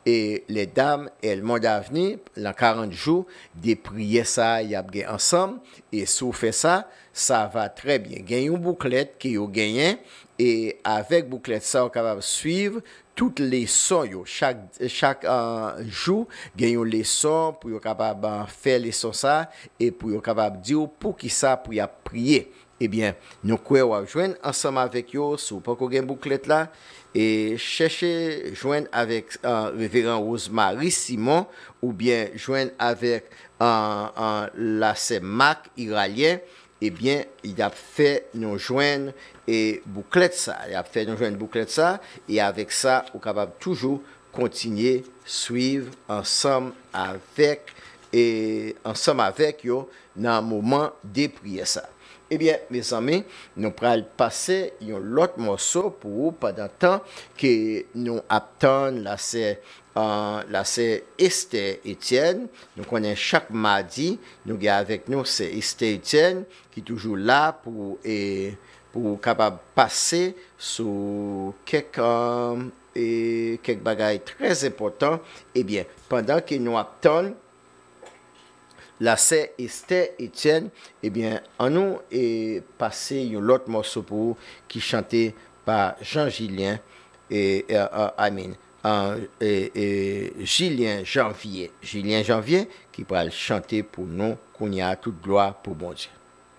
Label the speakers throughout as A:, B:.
A: et les dames et le monde à venir, dans 40 jours, des prières ça, y a ensemble, et si vous faites ça, ça va très bien. Gagnez une bouclette qui vous gagnez, et avec bouclette ça, vous êtes capable de suivre toutes les leçons. Chaque jour, gagnez une leçon pour vous capable de faire les leçons ça, et pour vous capable de dire pour qui ça, pour y prier. Eh bien, nous pouvons joindre ensemble avec vous, si vous n'avez pas une bouclette là, et chercher joindre avec révérend Rosemary Simon ou bien joindre avec la c'est Marc Iralien. Eh bien, il a fait nous joindre et bouclette ça. Il a fait nous joindre bouclette ça et avec ça, on est capable toujours continuer suivre ensemble avec yo dans le moment de prière ça. Eh bien, mes amis, nous allons passer un autre morceau pour vous pendant le temps que nous attendons. Là, c'est Esther Etienne. Nous connaissons chaque mardi. Nous avons avec nous, c'est Esther Etienne qui est toujours là pour capable passer sur quelques bagages très importants. Eh bien, pendant que nous attendons, là, c'est Esther Etienne. Eh bien, en nous est passé un autre morceau pour vous qui chanté par Jean-Julien et Julien Janvier. Julien Janvier qui va chanter pour nous qu'on y a toute gloire pour bon Dieu.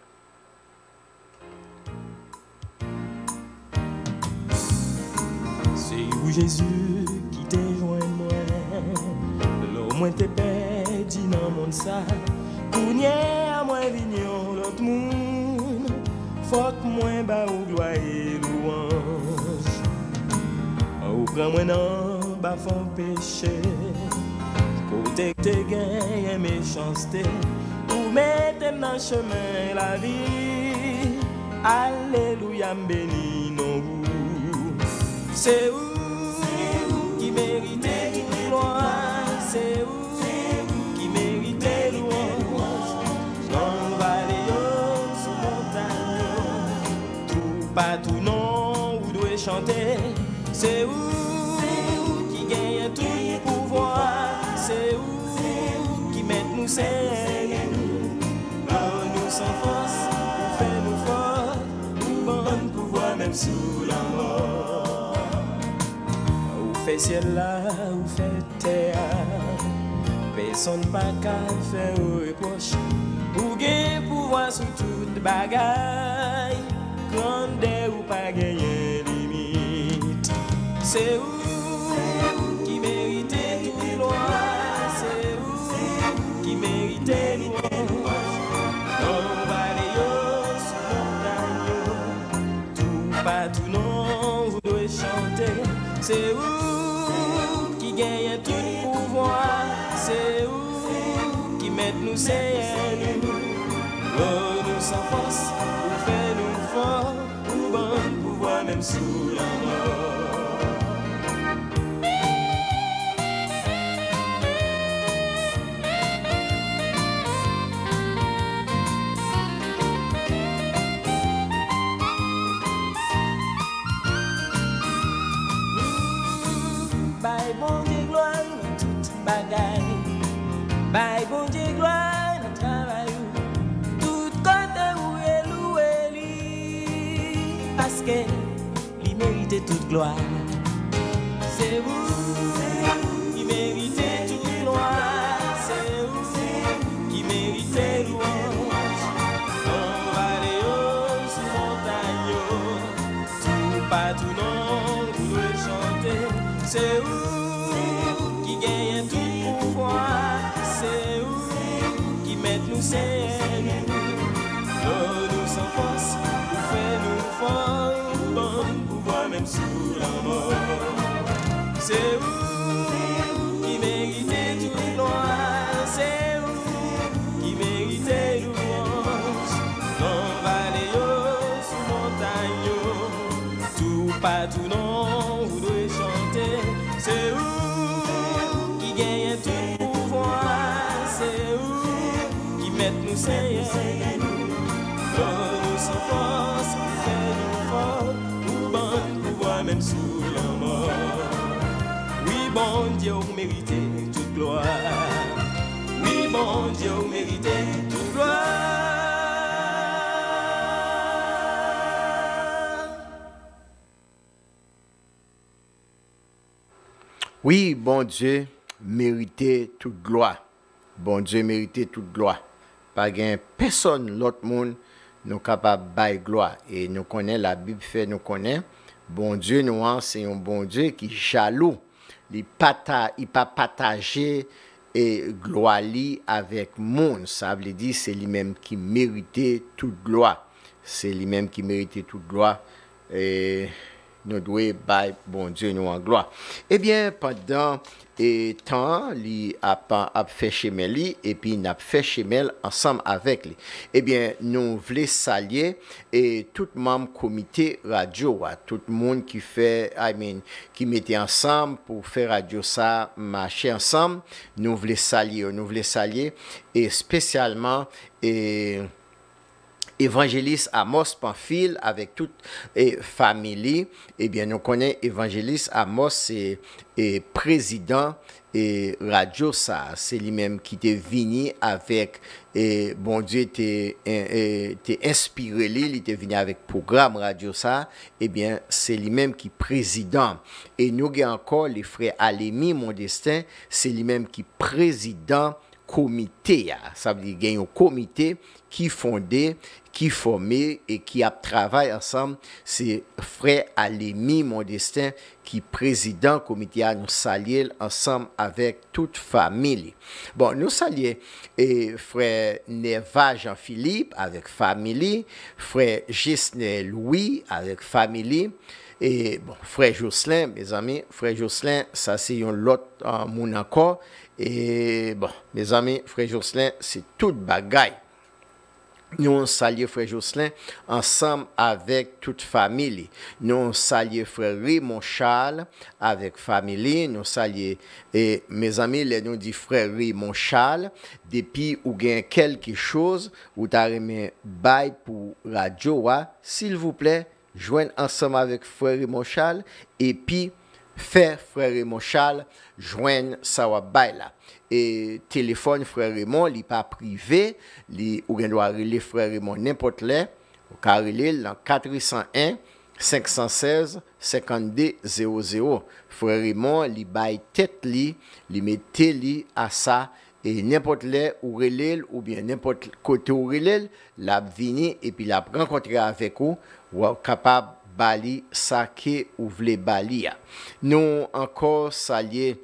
B: C'est où Jésus qui te joint moi, l'eau moins te perdu dans mon ça. Kounye à moi vignon l'autre monde, faut que moi ba ou gloire et louange. Ou prend moi dans bas fond péché, côté te gagne méchanceté, ou mettre dans chemin la vie. Alléluia béni non vous. C'est où qui mérite toute gloire, c'est où pas tout nom où doit chanter, c'est où qui gagne tout pouvoir, c'est où qui met nous sérieux, nous sans force, pour faire nous fort, nous bon pouvoir même sous la mort. Où fait ciel là, où fait terre, personne pas qu'à faire reproche, pour gagner pouvoir sur toute bagaille. Grande ou pas gagner limite, c'est où qui mérite toute gloire, c'est où qui mérite louange. Dans vallée sous montagne, tout pas tout non vous devez chanter, c'est où qui gagne tout pouvoir, c'est où qui met nous c'est nous sans force pour faire nous fort, pour bon pouvoir même sous la mort. Bye bon Dieu gloire dans toute bagaille, bye bon Dieu gloire dans travail. Parce qu'il mérite toute gloire. C'est vous qui méritez toute gloire. C'est vous qui méritez louange. En vallée, sous montagne, tout pas tout non, vous devez chanter. C'est vous qui gagne tout pouvoir. C'est vous qui met nous sérieux. Nous sans force. Fort, bon pouvoir même sous la mort. C'est vous qui méritez toute gloire, c'est vous qui méritez louange. Dans vallée, sous montagne, tout pas tout non, vous devez chanter. C'est vous qui gagne tout pouvoir, c'est vous qui met nous sérieux. Nous sans force, fait-nous fort, ou bon pouvoir même sous la mort. Oui, bon Dieu, vous méritez toute gloire. Oui, bon Dieu, vous méritez toute gloire.
A: Oui, bon Dieu, méritez toute gloire. Bon Dieu, méritez toute gloire. Pas gain personne, l'autre monde, nous capable de bailler gloire. Et nous connaissons, la Bible fait, nous connaissons. Bon Dieu, nous, c'est un bon Dieu qui est jaloux. Il pas partager et gloire li avec monde. Ça veut dire c'est lui-même qui méritait toute gloire. C'est lui-même qui méritait toute gloire. Et nous devons bailler bon Dieu nous en gloire. Eh bien, pendant et temps, li a fait chemin li et puis n'a fait chemin ensemble avec lui. Eh bien, nous voulons saluer et tout membre comité radio, tout le monde qui fait, qui mettait ensemble pour faire radio ça, marcher ensemble. Nous voulons saluer et spécialement et évangéliste Amos Pamphile avec toute famille. Eh bien, nous connaissons évangéliste Amos, c'est président et radio ça. C'est lui-même qui était venu avec, et bon Dieu t'est inspiré, il était venu avec programme radio ça. Eh bien, c'est lui-même qui président. Et nous avons encore les frères Alémi Modestin, c'est lui-même qui président comité. Ça veut dire qu'il y a un comité qui fondé, qui formé et qui a travaillé ensemble. C'est frère Alémi Modestin qui président comité à nous saluer ensemble avec toute famille. Bon, nous saluons et frère Neva Jean-Philippe avec famille, frère Gisner Louis avec famille. Et bon, frère Jocelyn, mes amis, frère Jocelyn, ça c'est un lot mon encore. Et bon, mes amis, frère Jocelyn, c'est toute bagaille. Nous saluons frère Jocelyn ensemble avec toute famille. Nous saluons frère Raymond Charles avec famille. Nous saluons et mes amis, les nous dit frère Raymond Charles. Depuis ou gain quelque chose ou t'as remis bail pour radio, s'il vous plaît, joignez ensemble avec frère Raymond Charles et puis faire frère Raymond Charles joindre ça wa bail là. Et téléphone frère Raymond, il pas privé, ou bien doit relire frère Raymond n'importe là, ou ka relire dans 401 516 52 00. Frère Raymond, il bail tête li mettait li à ça et n'importe là ou relire ou bien n'importe côté ou relire, l'a venir et puis l'a rencontrer avec vous ou capable bali ça que ou vle bali. Nous encore saluer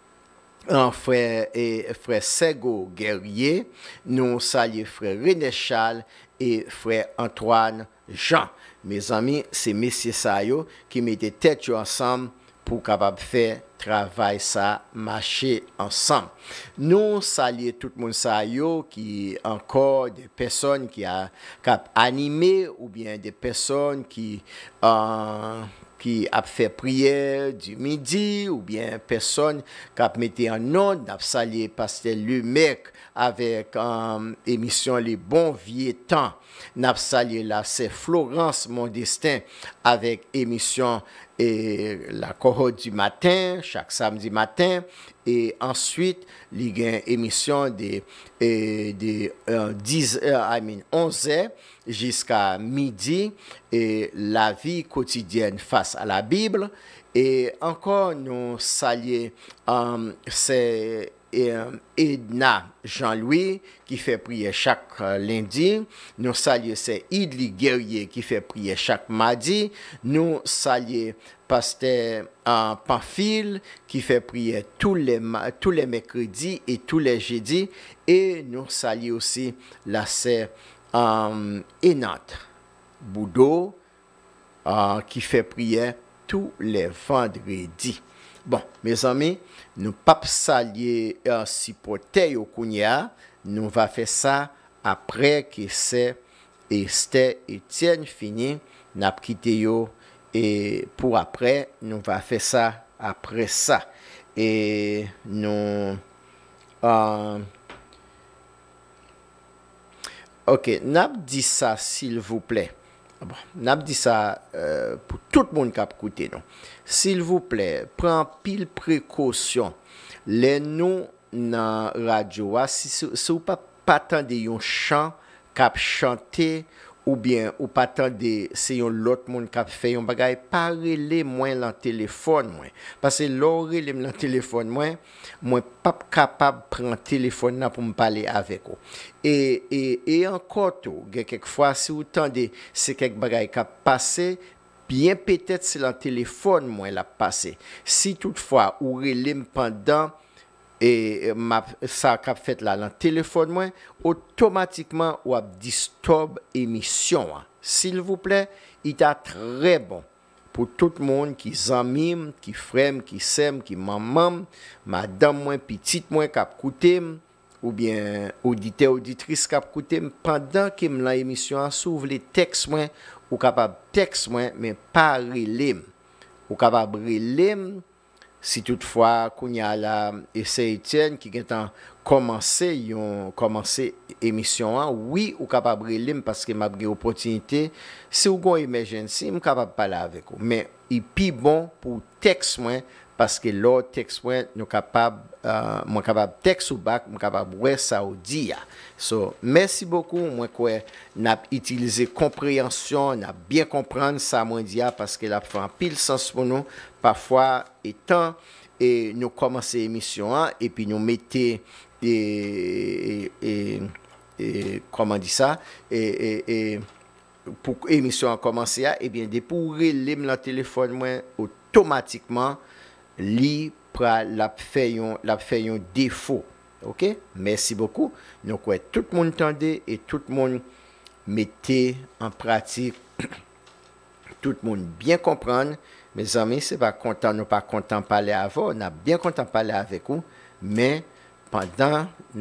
A: frère Sego Guerrier, nous saluons frère René Charles et frère Antoine Jean. Mes amis, c'est messieurs ça qui mettaient tête ensemble pour capable faire travail ça marcher ensemble. Nous saluons tout le monde ça qui encore des personnes qui a animé ou bien des personnes qui a fait prière du midi ou bien personne qui a mis en onde, n'a salué pasteur Lumec avec émission Les Bons Vieux Temps. N'a salué là c'est Florence Modestin avec émission et la cohorte du matin chaque samedi matin et ensuite il y a une émission de 11h jusqu'à midi et la vie quotidienne face à la Bible et encore nous saluons c'est Edna Jean-Louis qui fait prier chaque lundi. Nous saluons c'est Idli Guerrier qui fait prier chaque mardi. Nous saluons pasteur Pamphile qui fait prier tous les mercredis et tous les jeudis. Et nous saluons aussi la sœur Enat Boudot qui fait prier tous les vendredis. Bon, mes amis, nous pas saluer si poté au kounya, nous va faire ça après que c'est Esther Etienne fini, n'a quitté yo et pour après, nous va faire ça après ça. Et nous OK, n'a dit ça s'il vous plaît. Bon, n'a dit ça pour tout le monde qui a écouté nous. S'il vous plaît, prends pile précaution. Les nous dans radio, si vous pas attendre un chant cap chanter ou bien ou pas attendre c'est un l'autre monde qui fait un bagage pas relé moins dans téléphone moins parce que l'oreille dans téléphone moi pas capable prendre téléphone là pour me parler avec vous et encore tout quelquefois si vous tendez c'est quelque bagage qui passé bien peut-être c'est dans téléphone moi l'a passé si toutefois ou relé pendant et ça qu'a fait là dans téléphone moi automatiquement ou a disturb émission s'il vous plaît il est très bon pour tout le monde qui zanmim qui frère qui s'aime qui maman madame moi petite moi qui a écouté ou bien auditeur auditrice qui a écouté pendant que l'émission s'ouvre les textes moi ou capable texte moi mais pas relem ou capable relem si toutefois qu'on y a là et c'est Étienne qui a commencé émission oui ou capable relem parce que m'a une opportunité si ou gon emergency m capable parler avec vous mais il plus bon pour texte moi parce que l'autre texte moi nous capable moi capable texte ou back moi capable ouais ça ou dit so merci beaucoup moi quoi n'a utilisé compréhension n'a bien comprendre ça moi dit parce que la fait un pile sens pour nous parfois étant et nous commencer émission et puis nous mettez et comment dit ça et pour émission a commencé et bien de pour relire le téléphone moi automatiquement li la fait un défaut. OK? Merci beaucoup. Donc ouais, tout le monde entendait et tout le monde mettait en pratique tout le monde bien comprendre. Mes amis, c'est pas content nous pas content parler avant, on a bien content parler avec vous, mais pendant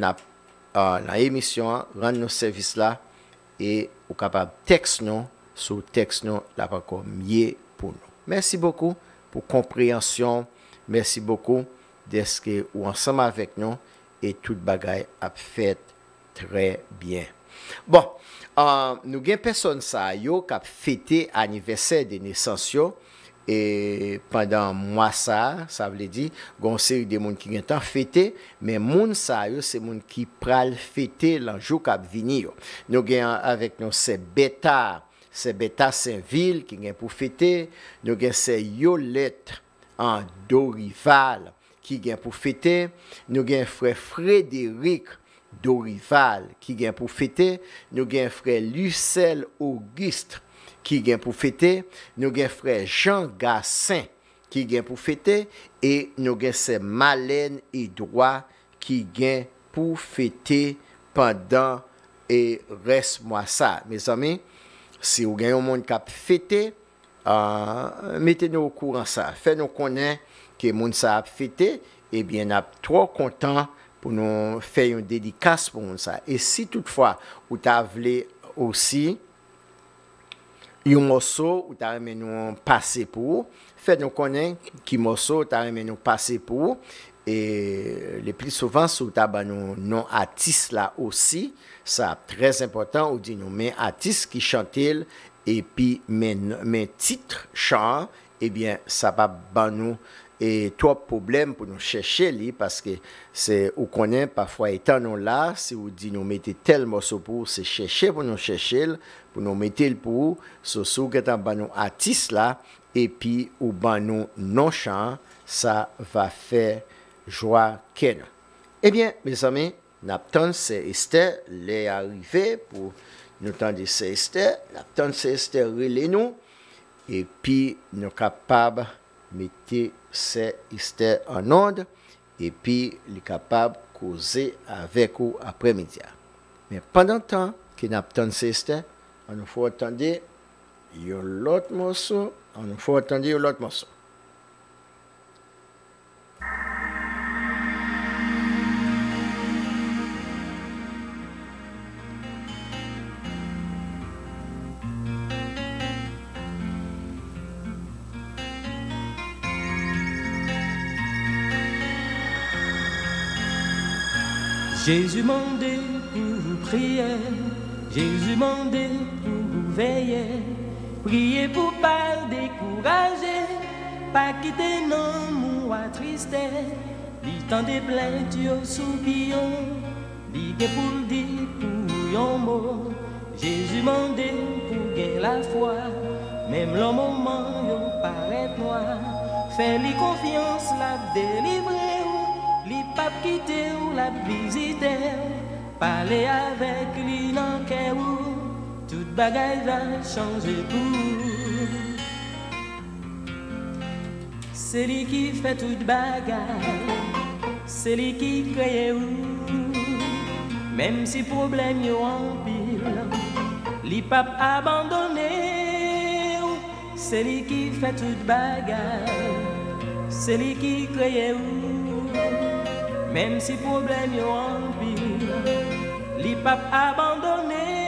A: la émission rendre nos services là et au capable texte nous sur texte nous là encore mieux pour nous. Merci beaucoup pour compréhension. Merci beaucoup d'être que ou ensemble avec nous et toute bagaille a fait très bien. Bon, nous avons personne ça yo qui a fêté anniversaire de naissance yo et pendant mois ça veut dire gon série de monde qui ont fêté mais moun ça yo c'est monde qui pral fêter le jour qui venir. Nous avons avec nous c'est Beta Saint-Ville qui vient pour fêter, nous avons c'est Yolette en Dorival qui vient pour fêter, nous avons frère Frédéric Dorival qui vient pour fêter, nous avons frère Lucelle Auguste qui vient pour fêter, nous avons frère Jean Gassin qui vient pour fêter et nous avons c'est Malène Edouard qui vient pour fêter pendant et reste moi ça mes amis. Si vous avez un monde qui a fêté, mettez-nous au courant ça. Faites-nous connaître que le monde ça a fêté, et bien, on est trop content pour nous faire une dédicace pour ça. Et si toutefois, vous avez aussi un morceau, vous avez nous passer pour, faites-nous connaître qui morceau, vous avez nous passer pour. Et le plus souvent, si vous avez nos non artistes là aussi, ça très important, on dit nous mais artistes qui chantent et puis mes titres chant et bien ça va ban nous et trois problèmes pour nous chercher li parce que c'est on connaît parfois étant nous là si vous dit nous mettez tel morceau pour c'est chercher pour nous mettre pour sous que ban nous artistes là et puis ou ban nous non chant ça va faire joie ken. Eh bien mes amis Napton c'est Esther les arrivé pour nous tendre c'est Esther Napton c'est Esther relé nous et puis nous capable mettre c'est Esther en onde et puis les capable causer avec vous après-midi mais pendant le temps que Napton c'est Esther on nous faut attendre l'autre morceau
B: Jésus mandé pour prier, Jésus mandé pour veiller, Priez pour pas décourager, pas quitter non mou attristé. Li temps des plaintes yo soupillon, li que pour dire pour yon mot. Jésus mande pour gagner la foi, même le moment yo paraît noir. Fais-lui confiance, la délivrer, li pas quitter ou la visiter. Parler avec lui dans cœur, toute bagaille va changer pour. C'est lui qui fait toute bagaille, c'est lui qui crée ou. Même si problème yo en pile, li pas abandonné. C'est lui qui fait toute bagaille, c'est lui qui crée ou. Même si problème yo en pile, li pas abandonné.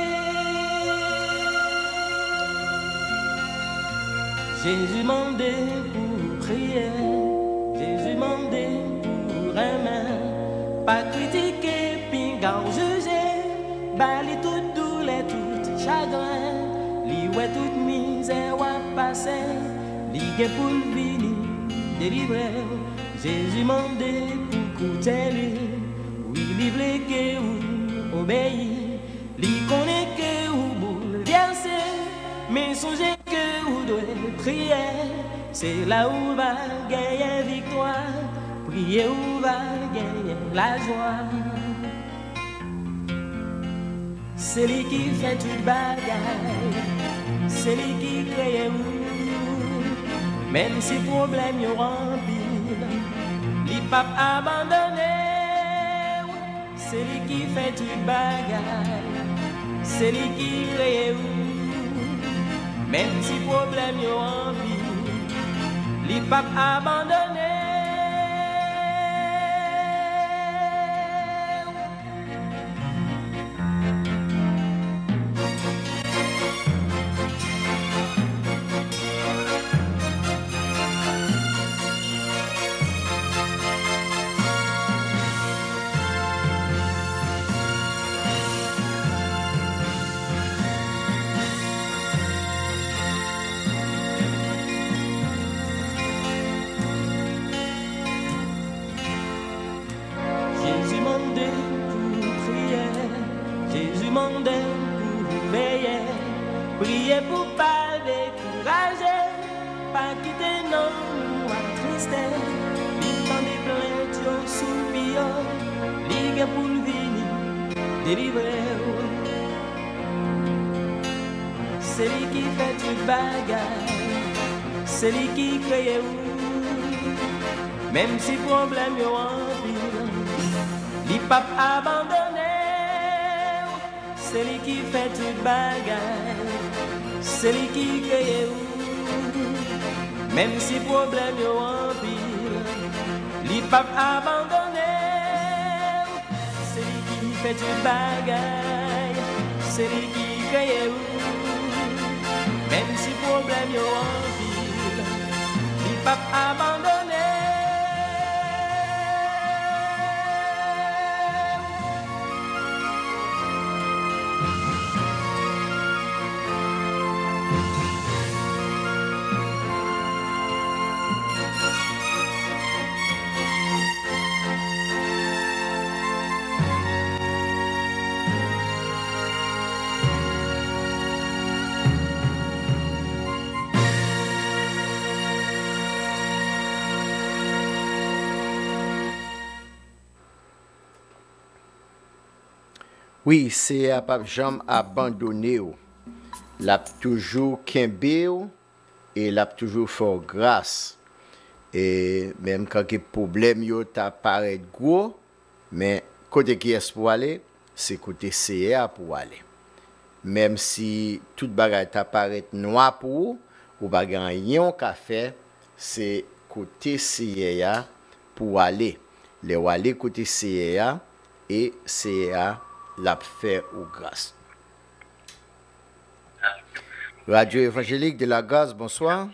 B: Jésus mandé pour prier, Jésus mandé pour aimer, pas critiquer, pingar juger, bali toute douleur, tout chagrin, li ouais toute misère wa passer, li ge pour venir délivrer. Jésus mandé pour coûter lui, oui livre que ou obéir, li connaît que ou bouleverser, mais songez que ou doit prier, c'est là où va gagner victoire, prier où va gagner la joie. C'est lui qui fait toute bagaille, c'est lui qui crée ou, même si problème yo rempli, li pas abandonné. C'est lui qui fait toute bagaille, c'est lui qui crée ou, même si problème yo en vie, li pas abandonné. Priez pour pas décourager, pas quitter non ou attrister. Li temps des plaintes yo soupillon, li pour venir délivrer. C'est lui qui fait toute bagaille, c'est lui qui crée ou, même si problème yo en pile, li pas abandonné. C'est lui qui fait toute bagaille, c'est lui qui crée ou, même si problème yo en pile, li pas abandonné. C'est lui qui fait toute bagaille, c'est lui qui crée ou, même si problème yo en pile, li pas abandonné.
A: Oui, c'est à pas jamais abandonné. L'a toujours kembe et l'a toujours fait grâce. Et même quand les problèmes yo t'apparaissent gros, mais côté qui est pour aller, c'est côté CA pour aller. Même si toute bagaille t'apparaît noir pour ou pas rien qu'à faire, c'est côté CA pour aller. Les aller côté CA et CA l'a fait ou grâce. Radio évangélique de la Gaz, bonsoir.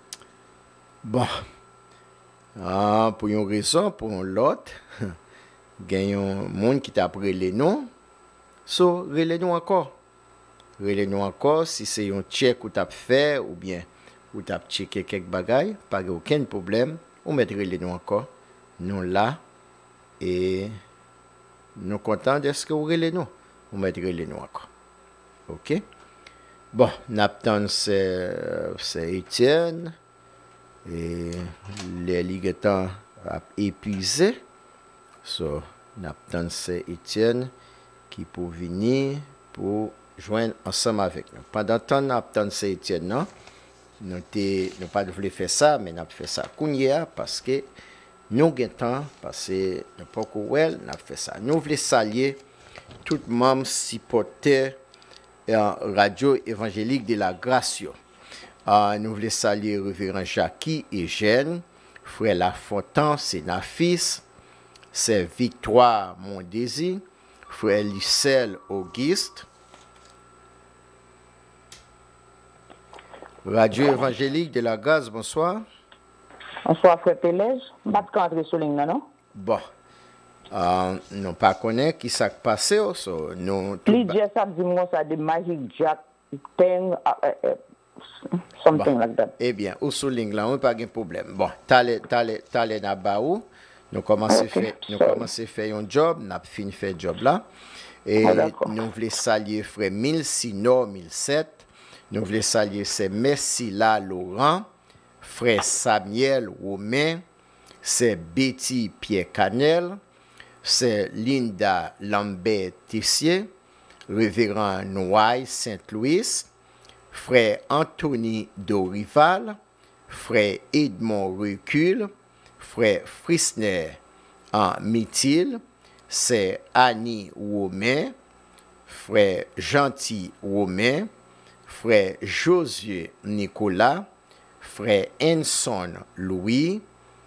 A: Bon, pour une raison, pour l'autre, gen yon moun qui t'a relé nous. So, relé nous encore. Relé nous encore si c'est un check ou t'a fait ou bien ou t'a checké quelques bagailles, pas aucun problème, ou mettre relé nous encore. Nous là et nous contents de ce que vous relé nous. Ou mettre relé nous encore. OK? Bon, Napton c'est Étienne et les ligatants épuisés. So, Napton c'est Étienne qui pour venir pour joindre ensemble avec nous. Pendant temps Napton c'est Étienne non. Nous pas voulu faire ça mais nous fait ça kounya parce que nous avons temps parce que nous pas well, nous fait ça. Nous voulons saluer tout membre supporter Radio Évangélique de la Grâce. Nous voulons saluer Révérend Jackie et Jeanne, Frère Lafontaine, c'est Nafis, c'est Victoire Mondésir, Frère Lucelle Auguste. Radio Évangélique de la Grâce, bonsoir.
C: Bonsoir, Frère Pélège. Je ne vais pas entrer sur ligne, non?
A: Bon. Nous pas connaît qui s'est passé so nous
C: Lydia ça dit moi ça de Magic Jack thing something like that.
A: Eh bien au souligne là on pas de problème. Bon, t'allez na baou, nous commencer faire un job, n'a fini faire job là et nous voulons saluer frère Milsino 1007, nous voulons saluer c'est Messila Laurent, frère Samuel Romain, c'est Betty Pierre Canel, c'est Linda Lambert-Tissier, révérend Noailles Saint-Louis, frère Anthony Dorival, frère Edmond Recul, frère Frisner en Mithil, c'est Annie Romain, frère Gentil Romain, frère Josué Nicolas, frère Enson Louis,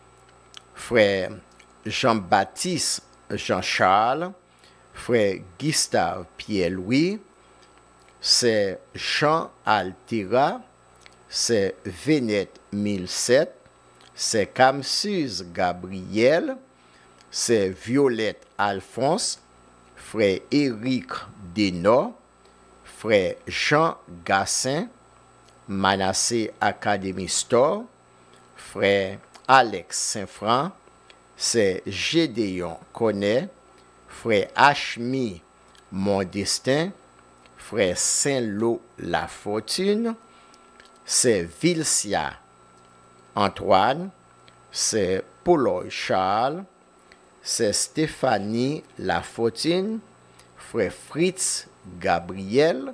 A: frère Jean-Baptiste Jean-Charles, frère Gustave Pierre-Louis, c'est Jean Altira, c'est Vénette 1007, c'est Camsus Gabriel, c'est Violette Alphonse, frère Éric Denot, frère Jean Gassin, Manassé Academy Store, frère Alex Saint-Franc, c'est Gédéon Connet, frère Hachmi Mondestin, frère Saint-Lô La Fortune, c'est Vilsia Antoine, c'est Pauloy Charles, c'est Stéphanie La Fortune, frère Fritz Gabriel,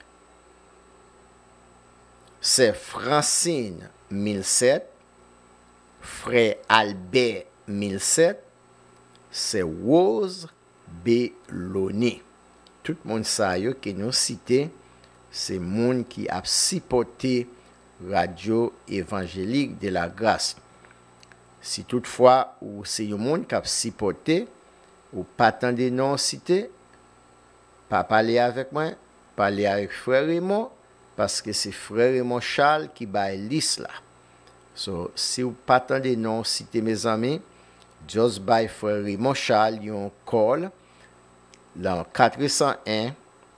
A: c'est Francine 1007, frère Albert 1007, c'est Rose Belloni. Tout le monde sait que nous cité, c'est monde qui a supporté Radio Évangélique de la Grâce. Si toutefois, ou c'est un monde qui a supporté, ou pas tant de noms cités, pas parler avec moi, parler avec frère Raymond, parce que c'est frère Raymond Charles qui bat liste là. So, si vous pas tant de noms cités, mes amis, just by frère Raymond Charles, yon call dans 401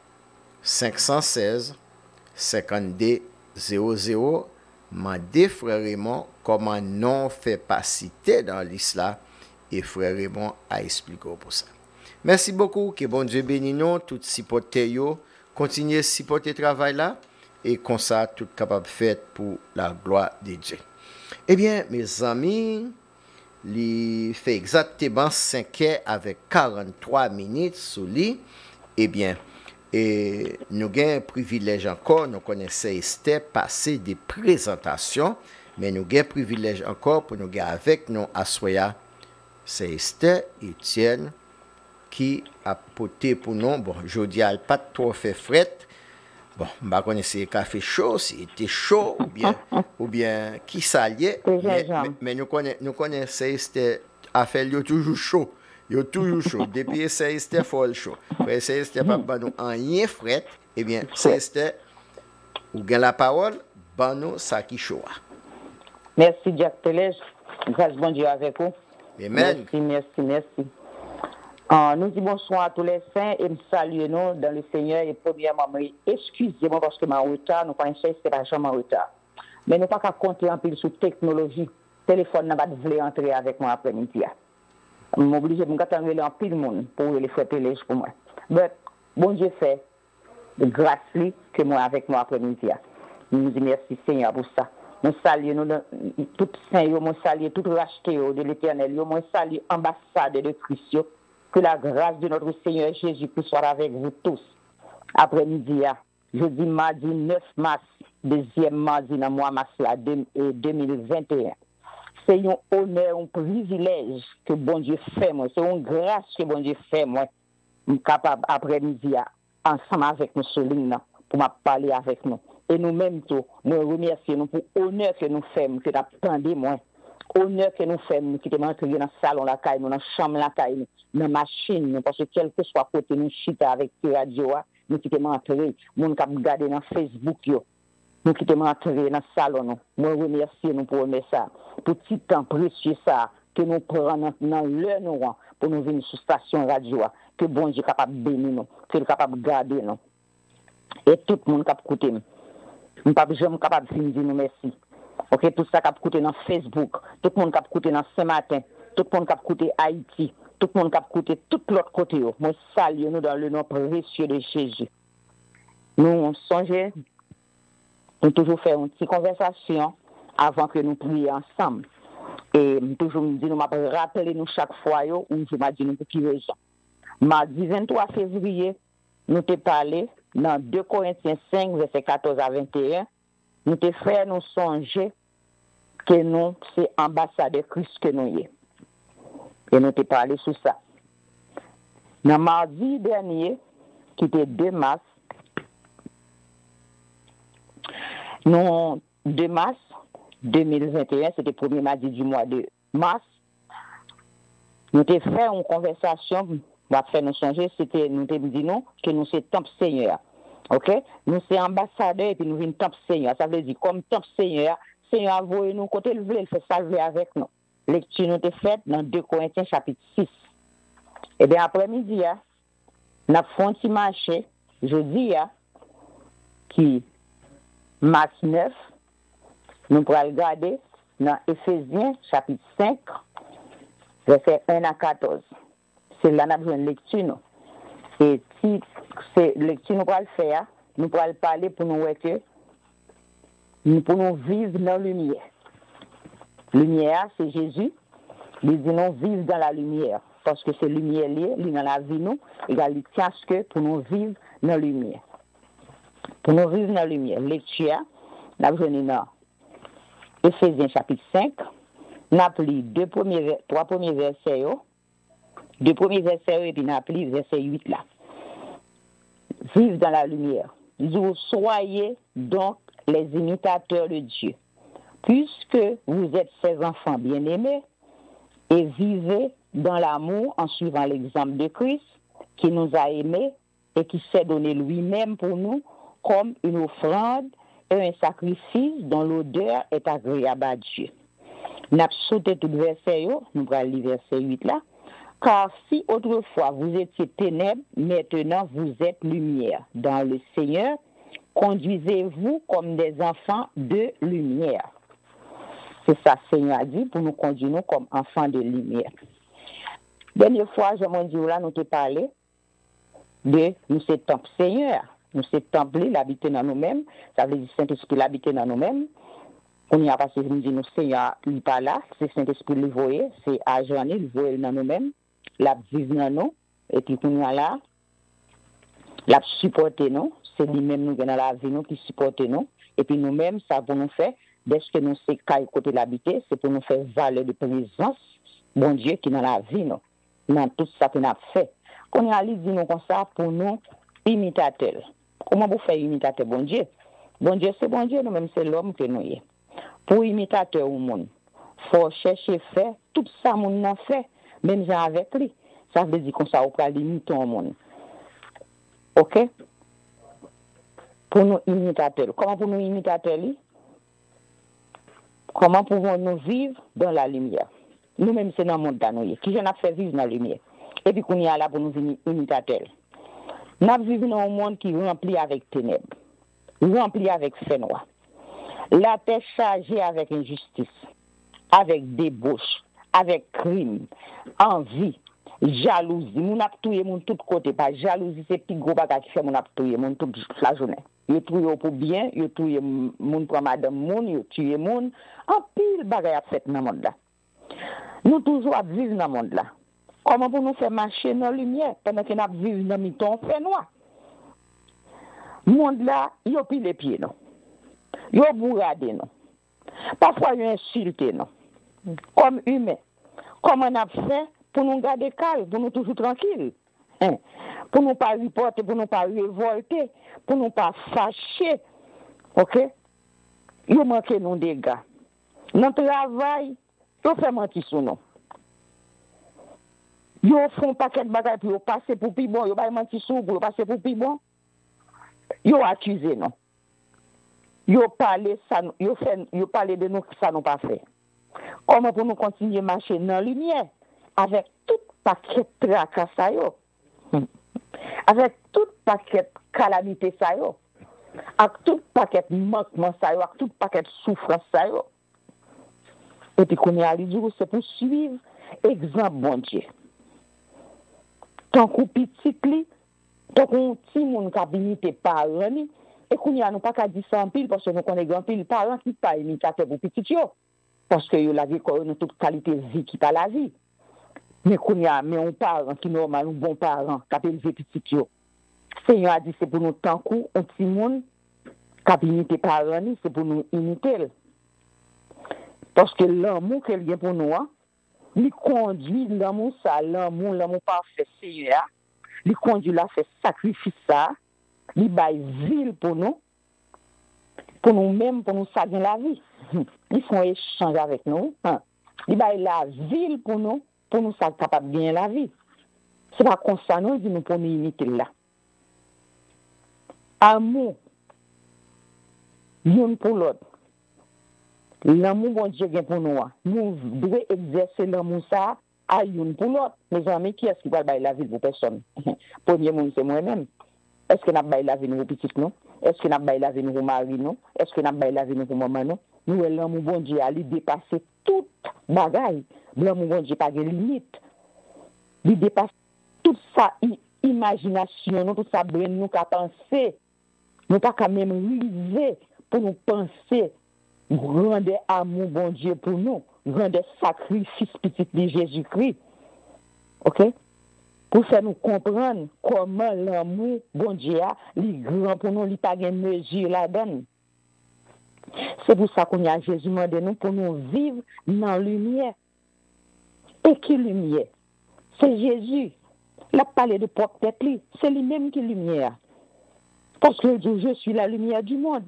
A: 516 52 00. Mandé frère Raymond comment non fait pas citer dans l'islam et frère Raymond a expliqué pour ça. Merci beaucoup, que bon Dieu bénisse nous, tout supporter yo, continuez supporter travail là et comme ça tout capable fait pour la gloire de Dieu. Eh bien, mes amis, il fait exactement 5 heures avec 43 minutes sous lit. Eh bien, et nous avons un privilège encore, nous connaissons Esther, passer des présentations, mais nous avons un privilège encore pour nous garder avec nous à Soya. C'est Esther Etienne qui a porté pour nous, bon, je dis, elle n'a pas trop fait fret. Bon, je ne connais pas si le café chaud, si était chaud, ou bien qui s'alliait, mais nous connaissons Esther, a fait toujours chaud. Yo toujours chaud. Depuis c'est Esther folle chaud. Après c'est Esther pas ban nous en rien fret. Eh bien, c'est Esther ou gain la parole, ban nous ça qui chaud.
C: Merci Jack Pélège. Grâce bon Dieu avec vous.
A: Amen.
C: Merci. Nous disons bonsoir à tous les saints et nous saluons nous dans le Seigneur. Et premièrement, excusez-moi parce que je suis en retard, nous pensons que ce n'est pas jamais en retard. Mais nous ne pouvons pas compter un peu sur la technologie. Le téléphone n'a pas voulu entrer avec moi après-midi. Je suis obligé de me en pile monde pour les faire télé pour moi. Mais bon Dieu fait de grâce que moi avec moi après-midi. Nous disons merci Seigneur pour ça. Nous saluons nous, tout saint, nous saluons tout racheté de l'Éternel, nous saluons l'ambassade de Christ. Que la grâce de notre Seigneur Jésus-Christ soit avec vous tous. Après-midi, jeudi mardi 9 mars, deuxième mardi dans le mois mars 2021. C'est un honneur, un privilège que bon Dieu fait moi. C'est une grâce que bon Dieu fait moi. Je suis capable après-midi ensemble avec nous sur ligne pour parler avec nous. Et nous-mêmes, nous remercions pour l'honneur que nous faisons, que nous attendons moins. Honneur que nous faisons, qui sommes entrés dans le salon, la caille, dans la chambre, la caille, dans la machine, parce que quel que soit côté nous chita avec la radio, nous qui sommes entrés, nous qui regardé dans Facebook, nous qui sommes entrés dans le salon, nous remercions nous pour ça, pour tout temps précieux ça, que nous prenons dans l'heure nous, pour nous venir sur la station radio, que bon Dieu est capable de bénir nous, qu'il est capable de garder nous. Et tout le monde qui a écouté nous. Nous ne sommes jamais capables de dire nous merci. Ok, tout ça qui a écouté dans Facebook, tout le monde qui a écouté dans Saint-Martin, tout le monde qui a écouté Haïti, tout le monde qui a écouté tout l'autre côté. Moi, salue nous dans le nom précieux de Jésus. Nous songeons, nous toujours faire une petite conversation avant que nous prions ensemble. Et toujours nous disons, nous rappeler nous chaque fois, ou je m'a dit nous pour qui raison. Mardi 23 février, nous t'ai parlé dans 2 Corinthiens 5, verset 14 à 21. Nous te fait nous songer que nous, c'est ambassadeur Christ que nous y est. Et nous te parlé sur ça. Dans mardi dernier, qui était 2 mars, nous, 2 mars 2021, c'était le premier mardi du mois de mars, nous te fait une conversation, va faire nous songer, c'était, nous te dit nous, que nous c'est temple Seigneur. Ok? Nous sommes ambassadeurs et puis nous venons temple Seigneur. Ça veut dire, comme temple Seigneur, Seigneur a voué nous, côté le voulait, il fait salver avec nous. Lecture nous est faite dans 2 Corinthiens chapitre 6. Et bien après-midi, nous avons fait un petit marché, jeudi, qui, mars 9, nous pourrons regarder dans Éphésiens chapitre 5, verset 1 à 14. C'est là que nous avons une lecture. Nous. Et si c'est lecture nous pourrons le faire, nous pourrons parler pour nous voir que pour nous vivre dans la lumière. Lumière, c'est Jésus. Il dit nous vivre dans la lumière. Parce que c'est lumière liée, lui dans la vie nous, il tient ce que pour nous vivre dans la lumière. Pour nous vivre dans la lumière. Lecture, nous avons dans Éphésiens chapitre 5, nous avons lu 3 premiers versets. 2 premiers versets et puis nous avons lu verset 8 là. Vive dans la lumière. Vous soyez donc les imitateurs de Dieu, puisque vous êtes ses enfants bien-aimés, et vivez dans l'amour en suivant l'exemple de Christ, qui nous a aimés et qui s'est donné lui-même pour nous comme une offrande et un sacrifice dont l'odeur est agréable à Dieu. Nous avons sauté tout le verset, nous allons lire verset 8 là. Car si autrefois vous étiez ténèbres, maintenant vous êtes lumière. Dans le Seigneur, conduisez-vous comme des enfants de lumière. C'est ça que le Seigneur a dit pour nous conduire nous comme enfants de lumière. Dernière fois, je m'en dis là, nous te parlé de nous c'est temple Seigneur. Nous c'est temple, l'habiter dans nous-mêmes. Ça veut dire Saint-Esprit l'habiter dans nous-mêmes. On y a passé, nous dit nous Seigneur, il n'est pas là. C'est Saint-Esprit le voyer, c'est agent, il voyer dans nous-mêmes. La vivre dans nous, et puis qu'on est là, la supporter nous, c'est lui-même nous dans la vie nous qui supporte nous, et puis nous-mêmes, ça pour nous faire, dès que nous sommes côté l'habiter, c'est pour nous faire valeur de présence, bon Dieu qui est dans la vie nous, dans tout ça qu'on a fait. Qu'on a dit nous comme ça pour nous imitateurs. Comment vous faites imitateur bon Dieu? Bon Dieu, c'est bon Dieu, nous-mêmes, c'est l'homme que nous sommes. Pour imitateur au monde, il faut chercher faire tout ça, mon a fait. Même avec lui. Ça veut dire qu'on ça va limiter au monde. OK? Pour nous imitateurs. Comment pour nous imitateurs? Comment pouvons-nous vivre dans la lumière? Nous-mêmes, c'est dans le monde d'année. Qui j'en a fait vivre dans la lumière? Et puis, qu'on y a là pour nous venir imitateur. Nous vivons dans un monde qui est rempli avec ténèbres, rempli avec fait noir. La terre chargée avec injustice, avec débauche, avec crime, envie, jalousie. Moun ap touye moun tout côté. Pas jalousie, c'est petit gros bagage qui fait moun ap touye moun toute la journée. Yo touye pour bien, yo touye moun pour madame moun, yo tuye moun. En pile bagage a fait dans le monde là. Nous toujours à vivre dans le monde là. Comment pour nous faire marcher dans la lumière pendant que nous vivons dans le temps fait noir? Le monde là, il y a pile les pieds, non? Il y a bourradé, non? Parfois, il y a insulté, non? Comme humain. Comment on a fait pour nous garder calme, pour nous toujours tranquilles? Hein? Pour nous pas reporter, pour nous pas révolter, pour nous pas fâcher. OK? Il manque nos dégâts. Notre travail, il fait mentir sur nous. Ils font un paquet de bagages pour passer pour plus bon. Ils ne mentir sur pour passer pour plus bon. Ils accusé non. Ils parlent de nous que ça n'a pas fait. Comment pour nous continuer à marcher dans la lumière avec tout paquet de tracas ça yo. Avec tout paquet de calamités ça yo. Avec tout paquet de manquements ça yo, avec tout paquet de souffrance ça yo. Et puis qu'on est à l'idée, c'est pour suivre exemple bon Dieu. Tant qu'on petit li, tant qu'on petit moun kabinité parents ni, et qu'on y a nous pas qu'à dire ça en pile parce que nous connaissons grand pile parents qui pas imitateur pour petit yo parce que yo la vie nous toute qualité de vie qui pas la vie. Mais qu'on y a mais on parent qui normal un bon parent qui a élevé petit yo. Seigneur a dit c'est pour nous tant qu'on un petit moun kabinité parents ni, c'est pour nous imiter. Parce que l'amour qu'elle vient pour nous, il conduit l'amour ça, l'amour parfait, Seigneur. Il conduit là, fait sacrifice ça. Il baille ville pour nous-mêmes, pour nous saguer la vie. Ils font échange avec nous. Il baille la ville pour nous ça capable bien la vie. C'est pas comme ça, nous, dit nous pour nous imiter là. Amour, l'un pour l'autre. L'amour bon Dieu vient pour nous. Nous devons exercer l'amour ça à l'une pour l'autre. Mes amis, qui est-ce qui va bailler la vie pour personne? Premier monde, c'est moi-même. Est-ce que nous bailler la vie pour petite nous? Est-ce que nous bailler la vie pour mari nous? Est-ce que nous bailler la vie pour maman nous? Nous, l'amour bon Dieu a dépasser toute bagaille. L'amour bon Dieu n'a pas de limite. Il dépasse toute sa imagination, toute sa brain, nous qu'à penser. Nous pas quand même river pour nous penser. Grande amour, bon Dieu, pour nous. Grande sacrifice petit de Jésus-Christ. OK? Pour faire nous comprendre comment l'amour, bon Dieu, est grand pour nous, il n'y a pas de mesure là-dedans. C'est pour ça qu'on a Jésus demandé nous pour nous vivre dans la lumière. Et qui lumière? C'est Jésus. Il a parlé de propre tête, c'est lui-même qui est lumière. Parce que Dieu, je suis la lumière du monde.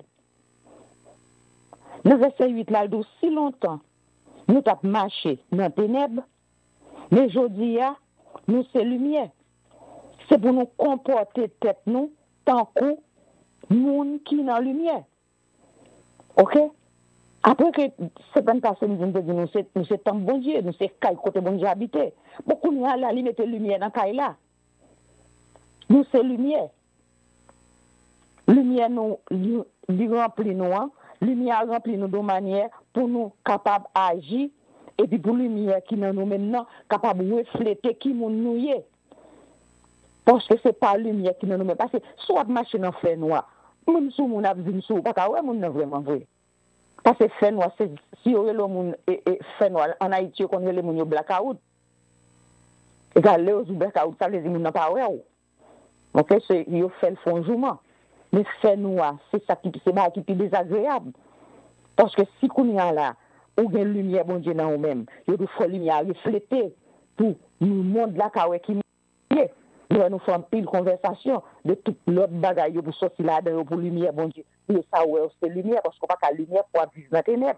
C: Dans verset 8, là, il si longtemps, nous avons marché dans les ténèbres, mais aujourd'hui, nous sommes lumière. C'est pour nous comporter tête nous, tant que nous qui sont dans la lumière. OK? Après que certaines personnes viennent dire, nous sommes tant bon Dieu, nous sommes quel côté bon Dieu habité. Beaucoup nous allons aller mettre lumière dans la là. Nous sommes lumière. Lumière nous remplit nous. Lumière remplit nous de manière pour nous capables d'agir et puis pour lumière qui nous maintenant capable de refléter qui nous est. Parce que c'est pas lumière qui nous met parce que soit marcher dans fait noir. Même si on a vu sous pas ouais mon vraiment vrai. Parce que fait noir c'est si on le monde et fait noir en Haïti qu'on le monde blackout. Et quand le blackout ça les monde pas ouais. OK, c'est il fait le fondement. Mais fait noir, c'est ça qui est désagréable. Parce que si qu'on y a là, ou bien lumière, bon Dieu, dans nous-mêmes, il y a des lumière refléter pour nous monde là qui est. Nous faisons pile conversation de toute l'autre bagaille pour sortir là pour lumière, bon Dieu. Et ça, ouais, c'est lumière, parce qu'on n'a pas la lumière pour vivre dans les ténèbres.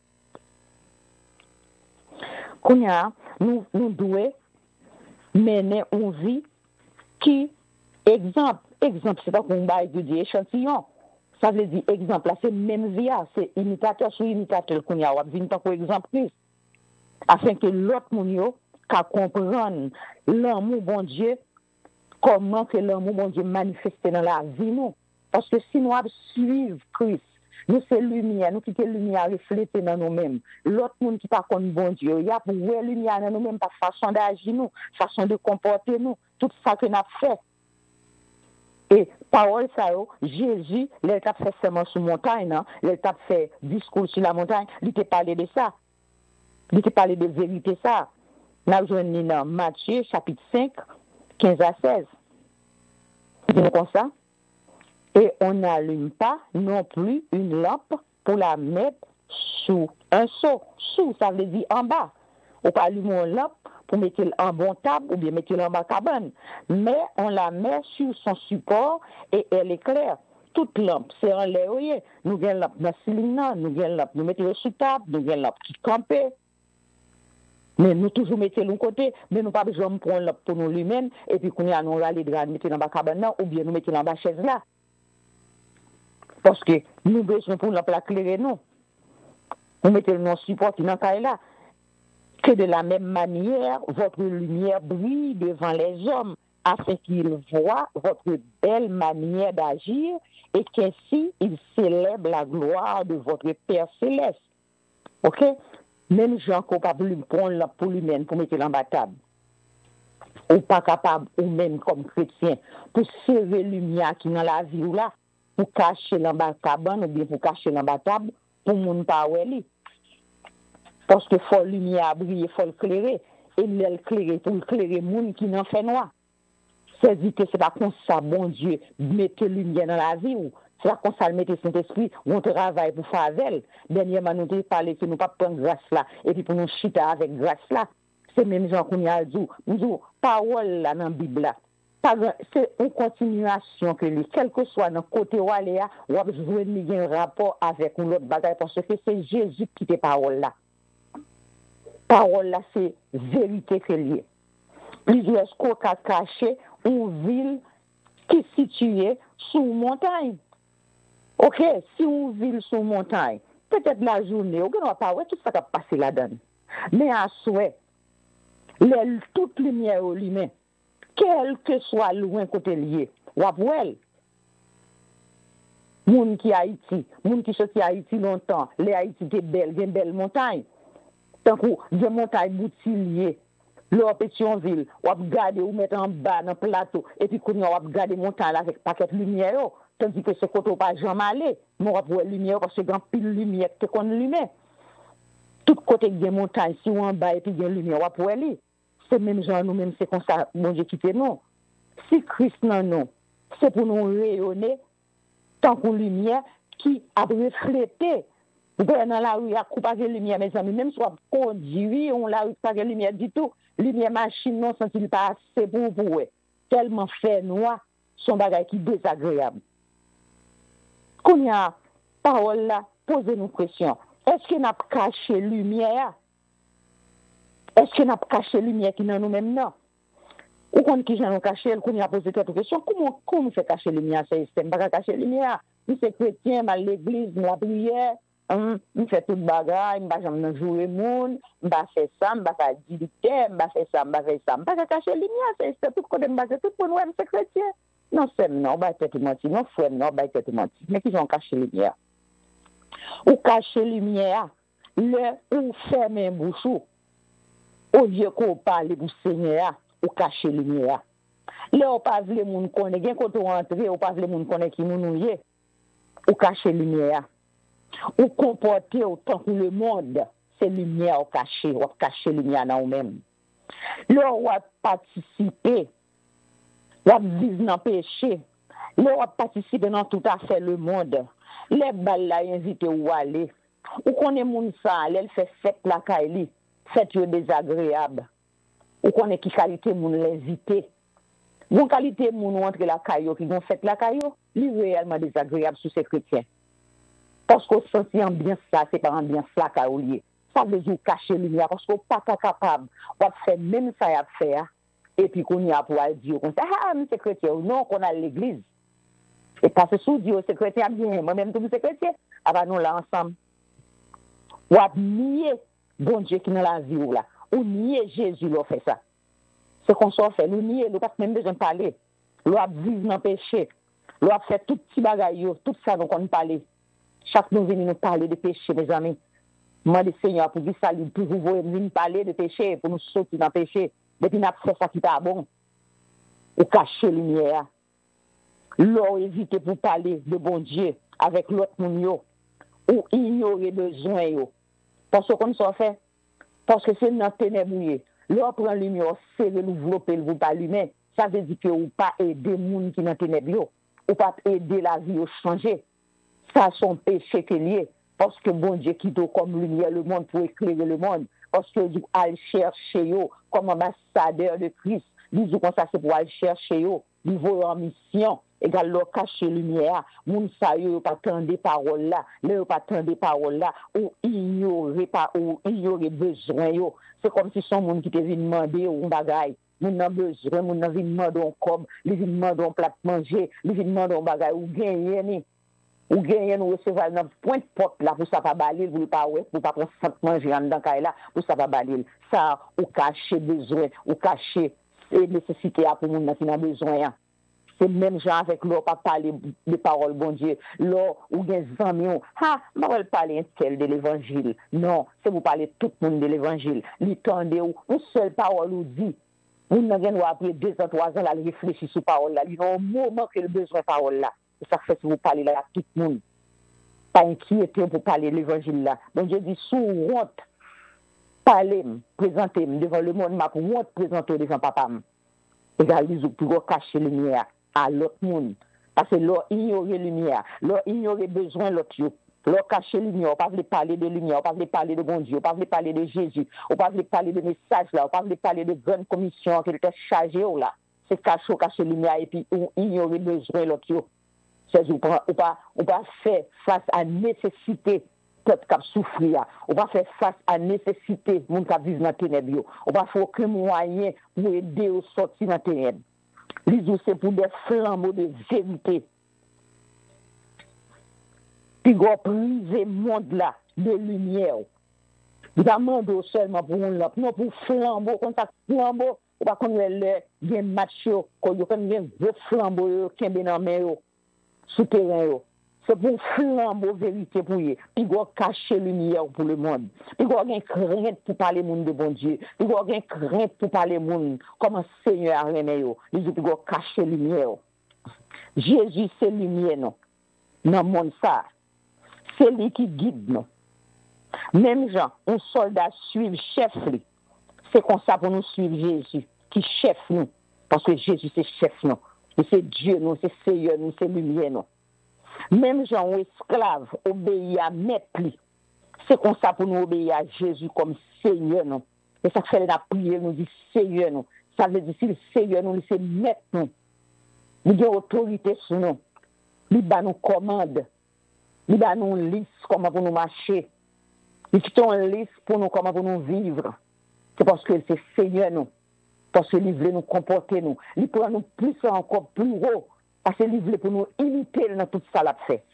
C: Qu'on y a, nous devons mener une vie qui, exemple, c'est pas qu'on va dire échantillon. Ça veut dire exemple, là, c'est même via, c'est imitateur sur imitateur qu'on y a, on va venir tant exemple plus. Afin que l'autre monde qu'à comprendre l'amour bon Dieu, comment que l'amour bon Dieu manifesté dans la vie nous. Parce que si nous suivons Christ, nous c'est lumière, nous quittons lumière reflétée dans nous-mêmes. L'autre monde qui pas comme bon Dieu, il y a pour voir lumière dans nous-mêmes par façon d'agir nous, façon de comporter nous, tout ça que nous avons fait. Et parole ça, Jésus, il a fait seulement sur la montagne, il a fait discours sur la montagne, il t'a parlé de ça. Il t'a parlé de vérité ça. Nous avons dans Matthieu chapitre 5, 15 à 16. C'est comme ça. Et on n'allume pas non plus une lampe pour la mettre sous un seau. Sous, ça veut dire en bas. On peut allumer une lampe pour mettre en bon table ou bien mettre en bas cabane. Mais on la met sur son support et elle éclaire. Toute lampe, c'est en l'air. Nous avons une lampe dans le cylindre, nous avons une lampe, nous mettons sous table, nous avons une lampe qui campe. Mais nous toujours mettons de l'autre côté, mais nous pas besoin de prendre une lampe pour nous lui-même, et puis qu'on y a nous aller de mettre en bas cabane ou bien nous mettons en bas chaise là. Parce que nous besoin pour lampe éclairer nous. Nous mettons nos support qui dans là. Que de la même manière, votre lumière brille devant les hommes, afin qu'ils voient votre belle manière d'agir et qu'ainsi ils célèbrent la gloire de votre Père céleste. OK? Même Jean qui n'est pas prendre pour lui-même, pour mettre en bas table. Ou pas capable, ou même comme chrétien, pour servir la lumière qui est dans la vie ou là, pour cacher l'en bas cabane ou bien pour cacher l'en bas table, pour ne pas voir. Parce que faut lumière briller, faut éclairer. Et l'éclairer pour éclairer les gens qui n'en fait noir. C'est dit que c'est pas comme ça, bon Dieu, mettre lumière dans la vie. C'est pas comme ça, mettre Saint-Esprit, on travaille pour faire avec. Dernièrement, nous avons parlé que nous ne pas prendre grâce là, et puis pour nous chiter avec grâce là. C'est même gens qu'on a dit, nous disons, parole là dans la Bible là. C'est une continuation que lui, quel que soit dans le côté où elle est, ou a besoin de un rapport avec l'autre bagaille, parce que c'est Jésus qui te parole là. Parole là, c'est vérité que lié. Plusieurs scores cachés une ville qui est située sous montagne. OK, si une ville sous montagne, peut-être la journée, on ne va pas voir tout ça qui a passé là-dedans. Mais à souhait, toute lumière au lumière, quel que soit loin côté lié, on va voir. Moun qui Haïti, moun qui sorti Haïti longtemps, les Haïti étaient belles, des belles montagnes. Tant que des montagnes boutiliées, leur Pétionville, ou ap gade ou mettre en bas dans le plateau, et puis qu'on a gade les montagnes avec paquet de lumière, tandis que ce côté pas jamais aller, mais on va voir lumière parce que grand pile lumière que qu'on lumière. Tout côté des montagnes, si on en bas et puis des lumière, on va pouvoir aller. C'est même genre nous-mêmes, c'est comme ça, mon Dieu qui fait nous. Si Christ non nous, c'est pour nous rayonner tant qu'on lumière qui a reflété. Vous voyez dans la rue, il y a coupage de lumière, mes amis, même si on conduit, on la rue, pas de lumière du tout. Lumière machine, non, sent-il pas assez pour vous. Tellement fait noir, son bagage qui est désagréable. Quand il y a parole là, posez-nous question. Est-ce qu'on a caché lumière? Est-ce qu'on a caché lumière qui est dans nous-mêmes? Non. Ou qu'on qui j'en caché, qu'on a posé cette question, comment on fait cacher lumière? C'est pas cacher lumière. Nous, c'est chrétien, à l'église, la prière. Je fais tout le bagage, je vais jouer le monde, je vais faire ça, je vais faire dicter, je vais faire ça, je vais faire ça. Je ne vais pas cacher les lumières, c'est tout côté, tout pour nous, c'est chrétien. Non, c'est non, on va être menti, non, frère, non, on va être menti. Mais qui ont caché les lumières? Ou cacher les lumières, ou fermer un bouchon, au lieu qu'on parle pour Seigneur, ou cacher les lumières. Là, on parle de monde qu'on est, quand on rentre, on parle de monde qu'on est qui nous y est, ou cacher les lumières. Ou comporter autant que le monde, c'est lumière au caché, ou cacher lumière dans nous-mêmes. Là, on va participer, on va vivre dans le péché, là, on va participer dans tout à fait le monde. Les balles là, invité ou aller. Ou qu'on est moun ça, elle fait fête la kaili, fête désagréable. Ou qu'on est qui qualité moun l'invité. Bon qualité moun entre la caillou, qui vont fête la caillou, lui réellement désagréable sur ces chrétiens. Parce qu'on sentit ambiance ça, c'est pas ambiance là qu'a oublié. Ça veut dire cacher lumière, parce qu'on n'est pas capable. On va faire même ça à faire. Et puis qu'on y a pour dire, on dit, ah, c'est chrétien, ou non, qu'on a l'église. Et parce que sous Dieu, c'est chrétien bien, moi-même, tout c'est chrétien. Alors nous là ensemble. On va nier bon Dieu qui est dans la vie ou là. ou nier Jésus, l'on fait ça. C'est qu'on s'en fait, nous nier, nous pas même besoin de parler. L'on a vivre dans le péché. L'on a fait tout petit bagaille, tout ça dont on parle. Chaque nous vient nous parler de péché, mes amis. Moi, le Seigneur, pour dire ça, pour vous venir parler de péché, pour nous sortir dans le péché. Depuis nous fait ça qui pas bon. Ou cacher la lumière. L'on éviter pour parler de bon Dieu avec l'autre monde. Ou ignorer besoin. Parce qu'on s'en fait. Parce que c'est dans ténèbres. L'on prend la lumière, c'est de l'envelopper, vous pas l'humain. Ça veut dire que vous pas aider les gens qui sont dans ténèbres. Ou pas aider la vie à changer. Ça, son péché qui est lié. Parce que bon Dieu qui doit comme lumière le monde pour éclairer le monde. Parce que vous allez chercher comme ambassadeur de Christ. Disons comme ça, c'est pour aller chercher ils vont en mission. Égal, leur cacher lumière. Moun sa yo pas tendre des paroles là. Leur pas tendre des paroles là. Ou ignorer besoin yo. C'est comme si son monde qui te vient demander un bagay. Moun nan besoin, moun nan vient demander un cob, li vient demander un plat manger, li vient demander un bagay ou gagner ni. Ou gagner nous recevoir dans point de porte là pour ça pas baler pour pas ouais pour pas prendre manger en dans caille là pour ça pas baler. Ça ou cacher besoin, ou cacher nécessité pour moun nan qui n'a besoin. C'est même genre avec l'eau, pas parler de paroles, bon Dieu. L'eau, ou des amis, je ne parler un tel de l'évangile. Non, c'est vous parler tout le monde de l'évangile. L'étendez ou une seule parole ou dit. Vous n'avez pas après 2 ans, 3 ans, là, réfléchir sur parole là. Il y a un moment que le besoin de parole là. Et ça fait que vous parlez là à tout le monde. Pas inquiété pour parler de l'évangile là. Bon Dieu dit, sous honte, parlez, présentez devant le monde, ma pour honte, présentez devant papa. Égal, ils ont pu cacher la lumière à l'autre monde. Parce que leur ignorer la lumière, leur ignorer besoin de l'autre, leur cacher la lumière, on ne peut pas parler de lumière, on ne peut pas parler de bon Dieu, on ne peut pas parler de Jésus, on ne peut pas parler de message là, on ne peut pas parler de grande commission qui était chargée là. C'est cacher la lumière et puis ignorer besoin de l'autre. C'est on pas faire face à nécessité peuple qui souffrir, on va faire face à nécessité monde qui vivent dans ténèbres, on va faire aucun moyen pour aider au sortir dans ténèbres. L'idée c'est pour des flambeaux de vérité. Puis on brise le monde là de lumière. Vous demandez seulement pour une lampe, non pour flambeau, comme ça flambeau, on va connaître les matchs, quand il y a des flambeaux qui sont dans main souterrain. C'est pour flambeau vérité pour eux. Puis on cacher lumière pour le monde. Puis on a crainte pour parler monde de bon Dieu. Puis on a crainte pour parler monde comme un Seigneur a aimé yo. Ils ont cacher lumière. Jésus c'est lumière non. Dans le monde ça. C'est lui qui guide nous. Même gens, un soldat suit chef lui. C'est comme ça pour nous suivre Jésus qui chef nous parce que Jésus c'est chef nous. C'est Dieu nous, c'est Seigneur nous, c'est lumière nous. Même gens ou esclaves obéissent à maître. C'est comme ça pour nous obéir à Jésus comme Seigneur nous. Et ça fait la prière nous dit Seigneur nous. Ça veut dire que le Seigneur nous c'est maître nous. Il a autorité sur nous. Il a nous commande. Il a nous liste comment pour nous marcher. Il a une liste pour nous comment pour nous vivre. C'est parce que c'est Seigneur nous. Parce qu'il veut nous comporter nous. Il prend nous plus encore plus haut. Parce qu'il veut pour nous imiter dans tout ça l'a fait.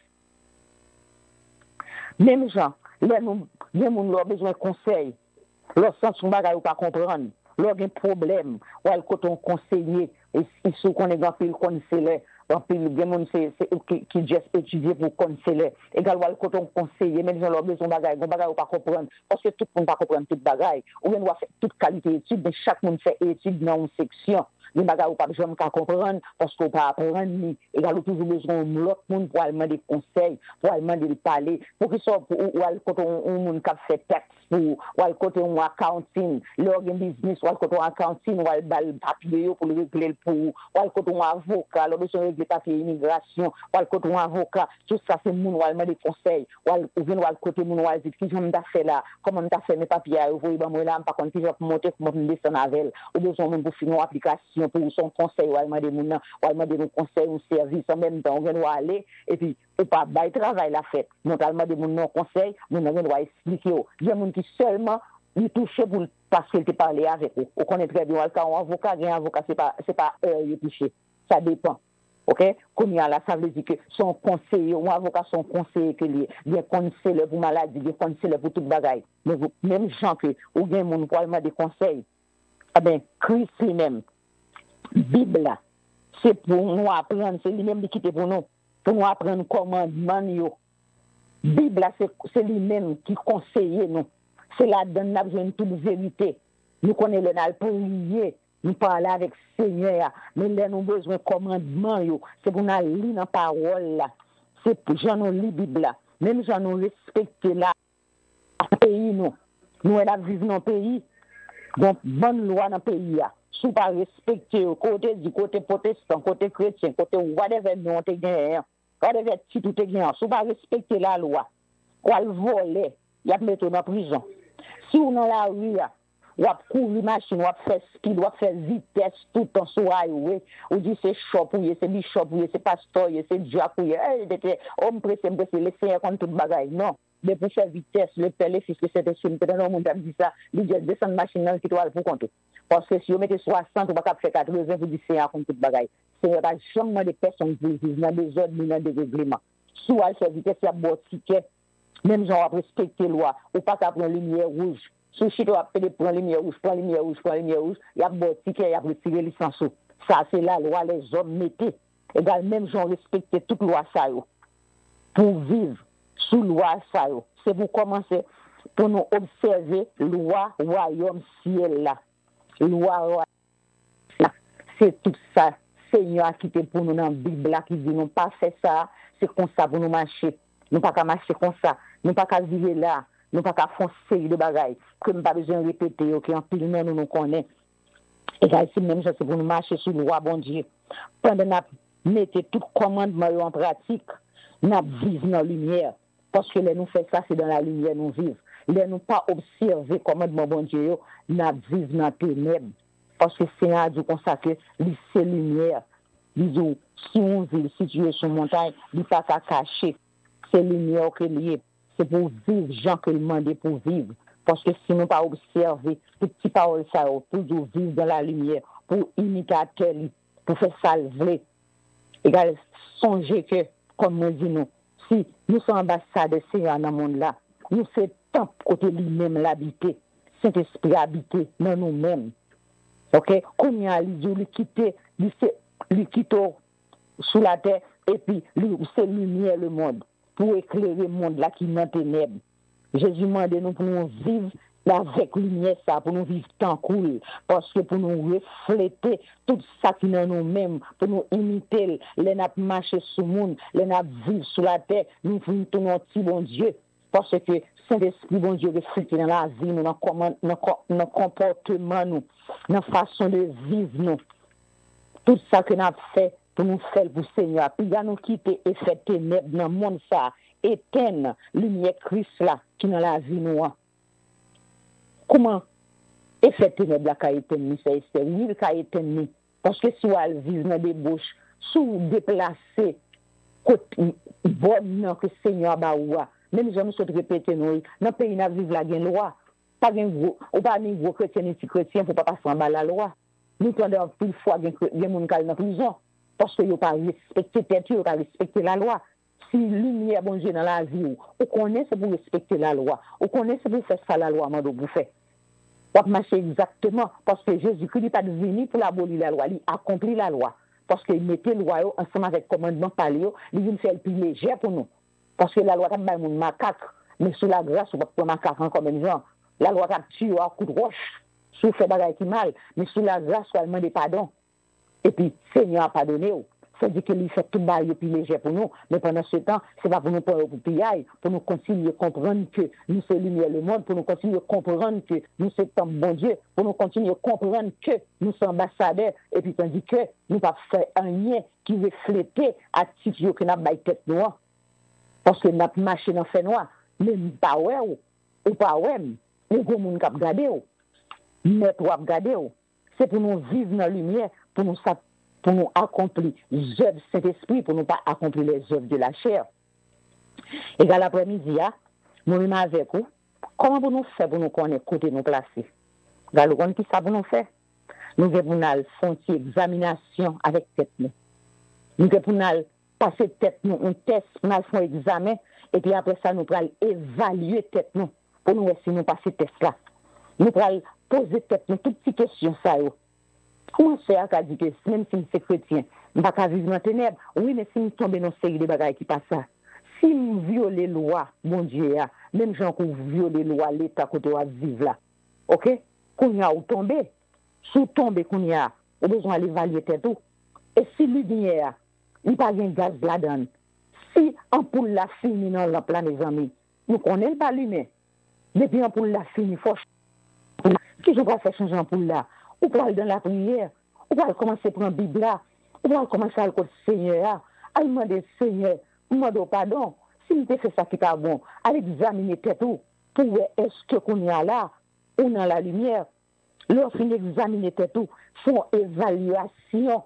C: Même gens, les gens ont besoin de conseils. Leur sens son bagage ou pas comprendre. Leur un problème. Ou alors quand on conseiller, et si on est dans le conseiller, qui juste étudier pour conseiller. Également, quand on conseille, même si on a besoin de bagaille, on ne pas comprendre. Parce que tout le monde ne peut pas comprendre toute bagaille. Ou bien on doit faire toute qualité d'études, mais chaque monde fait études dans une section. Les bagailles ou pas besoin de comprendre, parce qu'on ne peut pas apprendre ni. Également, toujours besoin de l'autre monde pour aller demander des conseils, pour aller demander de parler. Pour que soit, ou quand on fait texte, ou quand on accounting, l'organ business, ou quand on accounting, ou le papier pour le régler pour, ou quand on avocat, l'on besoin de régler papier immigration, ou quand on avocat, tout ça c'est moun ou demander des conseils, ou bien ou côté moun ou dire qui j'aime faire là, comment m'ta fait mes papiers, ou voyez ben moi là, par contre qui je monter pour me descendre avec, ou besoin même pour finir une application pour son conseil, ou demander moun, ou demander des conseils ou service en même temps, on vient aller et puis ou pas bail travail la fête. Nous demander moun non conseil, nous doit expliquer. Il y a moun qui seulement il touche pour parce qu'il te parler avec eux. On connaît très bien quand un avocat, un avocat c'est pas il touché. Ça dépend. OK? Comme il y a là, ça veut dire que son conseiller, ou avocat, son conseiller, que bien conseiller pour maladie, bien conseiller pour toute bagaille. Mais même gens que, ou bien mon parlement des conseils, eh bien, Christ lui-même, Bible là, c'est pour nous apprendre, c'est lui-même qui est pour nous apprendre commandement yo. Bible là, c'est lui-même qui conseille nous. C'est là-dedans nous avons besoin de toute vérité. Nous connaissons le prier, nous parler avec le Seigneur, mais là nous avons besoin de commandement yo. C'est pour nous lire la parole là. C'est pour nous lire la Bible là. Même gens nous respecter là, pays nous. Nous vivons dans le pays. Donc, bonne loi dans le pays. Si vous ne respectez côté du côté protestant, côté chrétien, côté whatever nous avons gagné, whatever titre vous avez gagné, si vous ne respectez la loi, ou le voler, il y a mettre dans la prison. Si vous dans la rue, ou à courir machine, ou à faire speed, ou à faire vitesse tout le temps sur highway, ou dit c'est shop, ou c'est bishop, ou c'est pasteur, c'est diacre, ou homme pressé, le Seigneur contre toute bagaille. Non. Mais pour faire vitesse, le père, les fils, que c'était sur peut-être on a dit ça, il dit descendre machine dans le titre pour compter. Parce que si vous mettez 60, vous ne pouvez pas faire 80, vous dites c'est un compte de bagaille. C'est pas jamais des personnes qui vivent dans des ordres, dans des règlements. Si vous fait vitesse, il y a un ticket, même gens ont respecté la loi, ou pas qu'à prendre lumière rouge. Si vous avez prendre lumière rouge, il y a un ticket, il y a retiré licence. Ça, c'est la loi, les hommes mettaient. Également, même gens respecté toute loi ça pour vivre. Sous loi ça c'est pour commencer pour nous observer loi royaume ciel là loi c'est tout ça Seigneur qui était pour nous dans la Bible là qui dit non pas faire ça c'est comme ça pour nous marcher nous pas qu'à marcher comme ça nous pas qu'à vivre là nous pas qu'à faire une série de bagailles que nous pas besoin de répéter OK en pile nous connaît et là c'est même ça c'est pour nous marcher sous loi bon Dieu pendant nous mettre tout commandement en pratique nous vivons dans la lumière. Parce que les nous fait ça, c'est dans la lumière nous vivons. Les nous pas observer commandement bon Dieu, nous vivons dans la ténèbres. Parce que c'est un Dieu consacré, c'est lumière. Disons, si on vit situé sur une montagne, il ne pas cacher. C'est lumière que lié. C'est pour vivre, gens que demandé pour vivre. Parce que si nous pas observer, les petites paroles, ça, pour vivre dans la lumière, pour imiter, pour faire salver. Égal, songez que, comme nous disons, si nous sommes ambassadeurs Seigneur dans le monde là, nous sommes tant côté lui-même l'habiter, Saint-Esprit habiter dans nous-mêmes. OK? Comme il y a lui quitter sous la terre, et puis c'est lumière le monde, pour éclairer le monde là qui est dans les ténèbres. Jésus demande nous pour nous vivre avec lumière ça, pour nous vivre tant cool, parce que pour nous refléter tout ça qui est dans nous-mêmes, pour nous imiter, les n'a marcher sur le monde, les n'a vivre sur la terre, nous vivons tout notre petit bon Dieu, parce que Saint-Esprit bon Dieu reflète dans la vie, nous, dans le comportement, nous, dans la façon de vivre, nous. Tout ça que nous avons fait pour nous faire pour le Seigneur, puis nous quitter et faire ténèbres dans le monde ça, éteindre lumière Christ là, qui est dans la vie, nous. Comment effet ténèbres la qu'a éteindre, c'est oui, le qu'a éteindre, parce que si vous vivez dans des bouches, si vous déplacez, côté bon que le Seigneur a ouah. Même si je me suis répété, dans le pays, nous vivons la loi. Pas de gros, ou pas de gros chrétiens et chrétiens pour ne pas passer en bas la loi. Nous prenons plus fois des gens qui sont dans la prison. Parce qu'ils n'ont pas respecté tête, ils n'ont pas respecté la loi. Si lumière, bon Dieu, dans la vie, on connaît, c'est pour respecter la loi. On connaît, c'est pour faire ça la loi, mando pour faire. On va marcher exactement. Parce que Jésus-Christ n'est pas venu pour abolir la loi, il accomplit la loi. Parce qu'il mettait la loi ensemble avec le commandement paléo, il vient faire le plus léger pour nous. Parce que la loi, c'est un macaque. Mais sous la grâce, on ne peut pas macaque comme un genre. La loi, c'est un coup de roche. Si vous faites des choses qui mal. Mais sous la grâce, on demande pardon. Et puis, Seigneur a pardonné. C'est-à-dire qu'il fait tout le plus léger pour nous. Mais pendant ce temps, ce n'est pas pour nous pour pillaille, pour nous continuer à comprendre que nous sommes lumière le monde, pour nous continuer à comprendre que nous sommes bon Dieu, pour nous continuer à comprendre que nous sommes ambassadeurs, et puis tandis que nous ne pas faire un lien qui reflète l'attitude que nous avons tête noire. Parce que nous avons marché dans le fait noir, mais nous pas ouais ou pas ouais, nous avons regardé, mais pour regarder, c'est pour nous vivre dans la lumière, pour nous accomplir les œuvres de Saint-Esprit, pour ne pas accomplir les œuvres de la chair. Et dans l'après-midi, nous-mêmes avec vous, comment vous nous faire pour nous connaître côté nous placer? Dans le qui ça pour nous faire? Nous devons faire une examination avec tête nous. Nous pour nous passer tête nous un test, nous faire un examen et puis après ça nous allons évaluer tête nous pour nous si nous passer test là. Nous allons poser tête nous toutes petites questions ça yo. Comment c'est à dire que même si c'est chrétien, nous pas vivre dans les ténèbres. Oui, mais si nous tombons dans une série de bagages qui passent ça. Si nous violons les lois, mon Dieu, même gens qui violent les lois, l'État que tu vas vivre là. OK? Qu'on y a ou tomber. Sous tomber qu'on y a, on a besoin d'évaluer tout. Et si lumière, il n'y a pas de gaz là-dedans. Si ampoule la fini dans la plan mes amis, nous connaissons pas lumière. Depuis ampoule la fini, faut qui je vais faire changer ampoule là? Ou parle dans la prière, ou parle commencer à prendre la Bible là, ou parle commencer à le Seigneur, à demander Seigneur, demander pardon. Si vous fait ça qui pas bon, à examiner tout, pour est-ce que qu'on y a là, ou dans la lumière. Lorsqu'on examine tout, font évaluation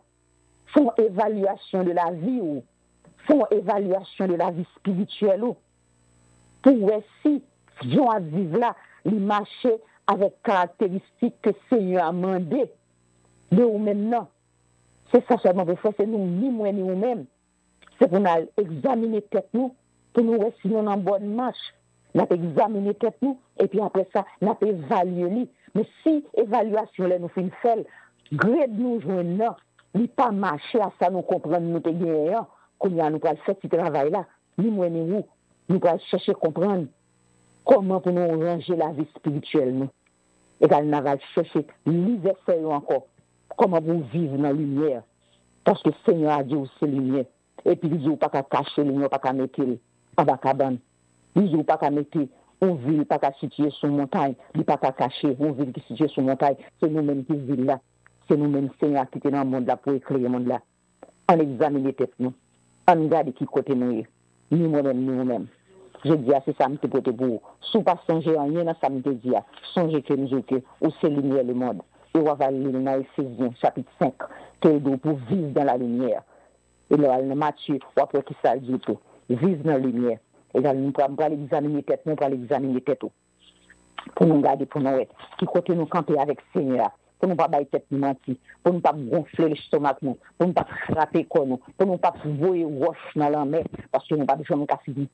C: de la vie ou font évaluation de la vie spirituelle ou pour si Jean à vivre là, il marcher avec caractéristiques que le Seigneur a demandé de nous maintenant. C'est ça seulement pour faire, c'est nous, ni moi ni nous-mêmes. C'est pour nous examiner tête nous, pour nous rester en bonne marche. Nous avons examiné tête nous, et puis après ça, nous avons évalué. Mais si l'évaluation nous fait une felle, grade nous joindre, il pas marcher à ça, nous comprendre, nous te gagnons, qu'on y a nous faire ce travail là, ni moi ni vous, nous allons chercher à comprendre comment pour nous ranger la vie spirituelle nous. Et nous allons chercher l'hiver encore, comment vous vivre dans la lumière. Parce que le Seigneur a dit c'est lumière. Et puis il dit pas qu'à cacher la lumière, pas qu'à mettre en bas cabane. Il dit pas qu'à mettre une ville, pas qu'à situer sur montagne, il pas qu'à cacher une ville qui est située sur montagne. C'est nous-mêmes qui vivons là. C'est nous-mêmes, Seigneur, qui sommes dans le monde là pour éclairer le monde là. On examine les têtes nous. On regarde qui côté nous est. Nous-mêmes, nous-mêmes. Je dis, c'est ça, je te pour vous. Si vous ne songez rien dans ça, je te dis, songez que nous sommes, ou c'est lumière le monde. Et on va lire dans Éphésiens, chapitre 5, que nous pour vivre dans la lumière. Et là, dans Matthieu, ou après qui ça dit tout, vivre dans la lumière. Et là, nous allons examiner tête, nous allons examiner tête. Pour nous garder, pour nous être. Qui côté nous camper avec le Seigneur. Pour ne pas bailler tête nous mentir, pour ne pas gonfler l'estomac nous, pour ne pas frapper comme nous, pour ne pas voyer roche dans la mer, parce que nous n'avons pas besoin de casser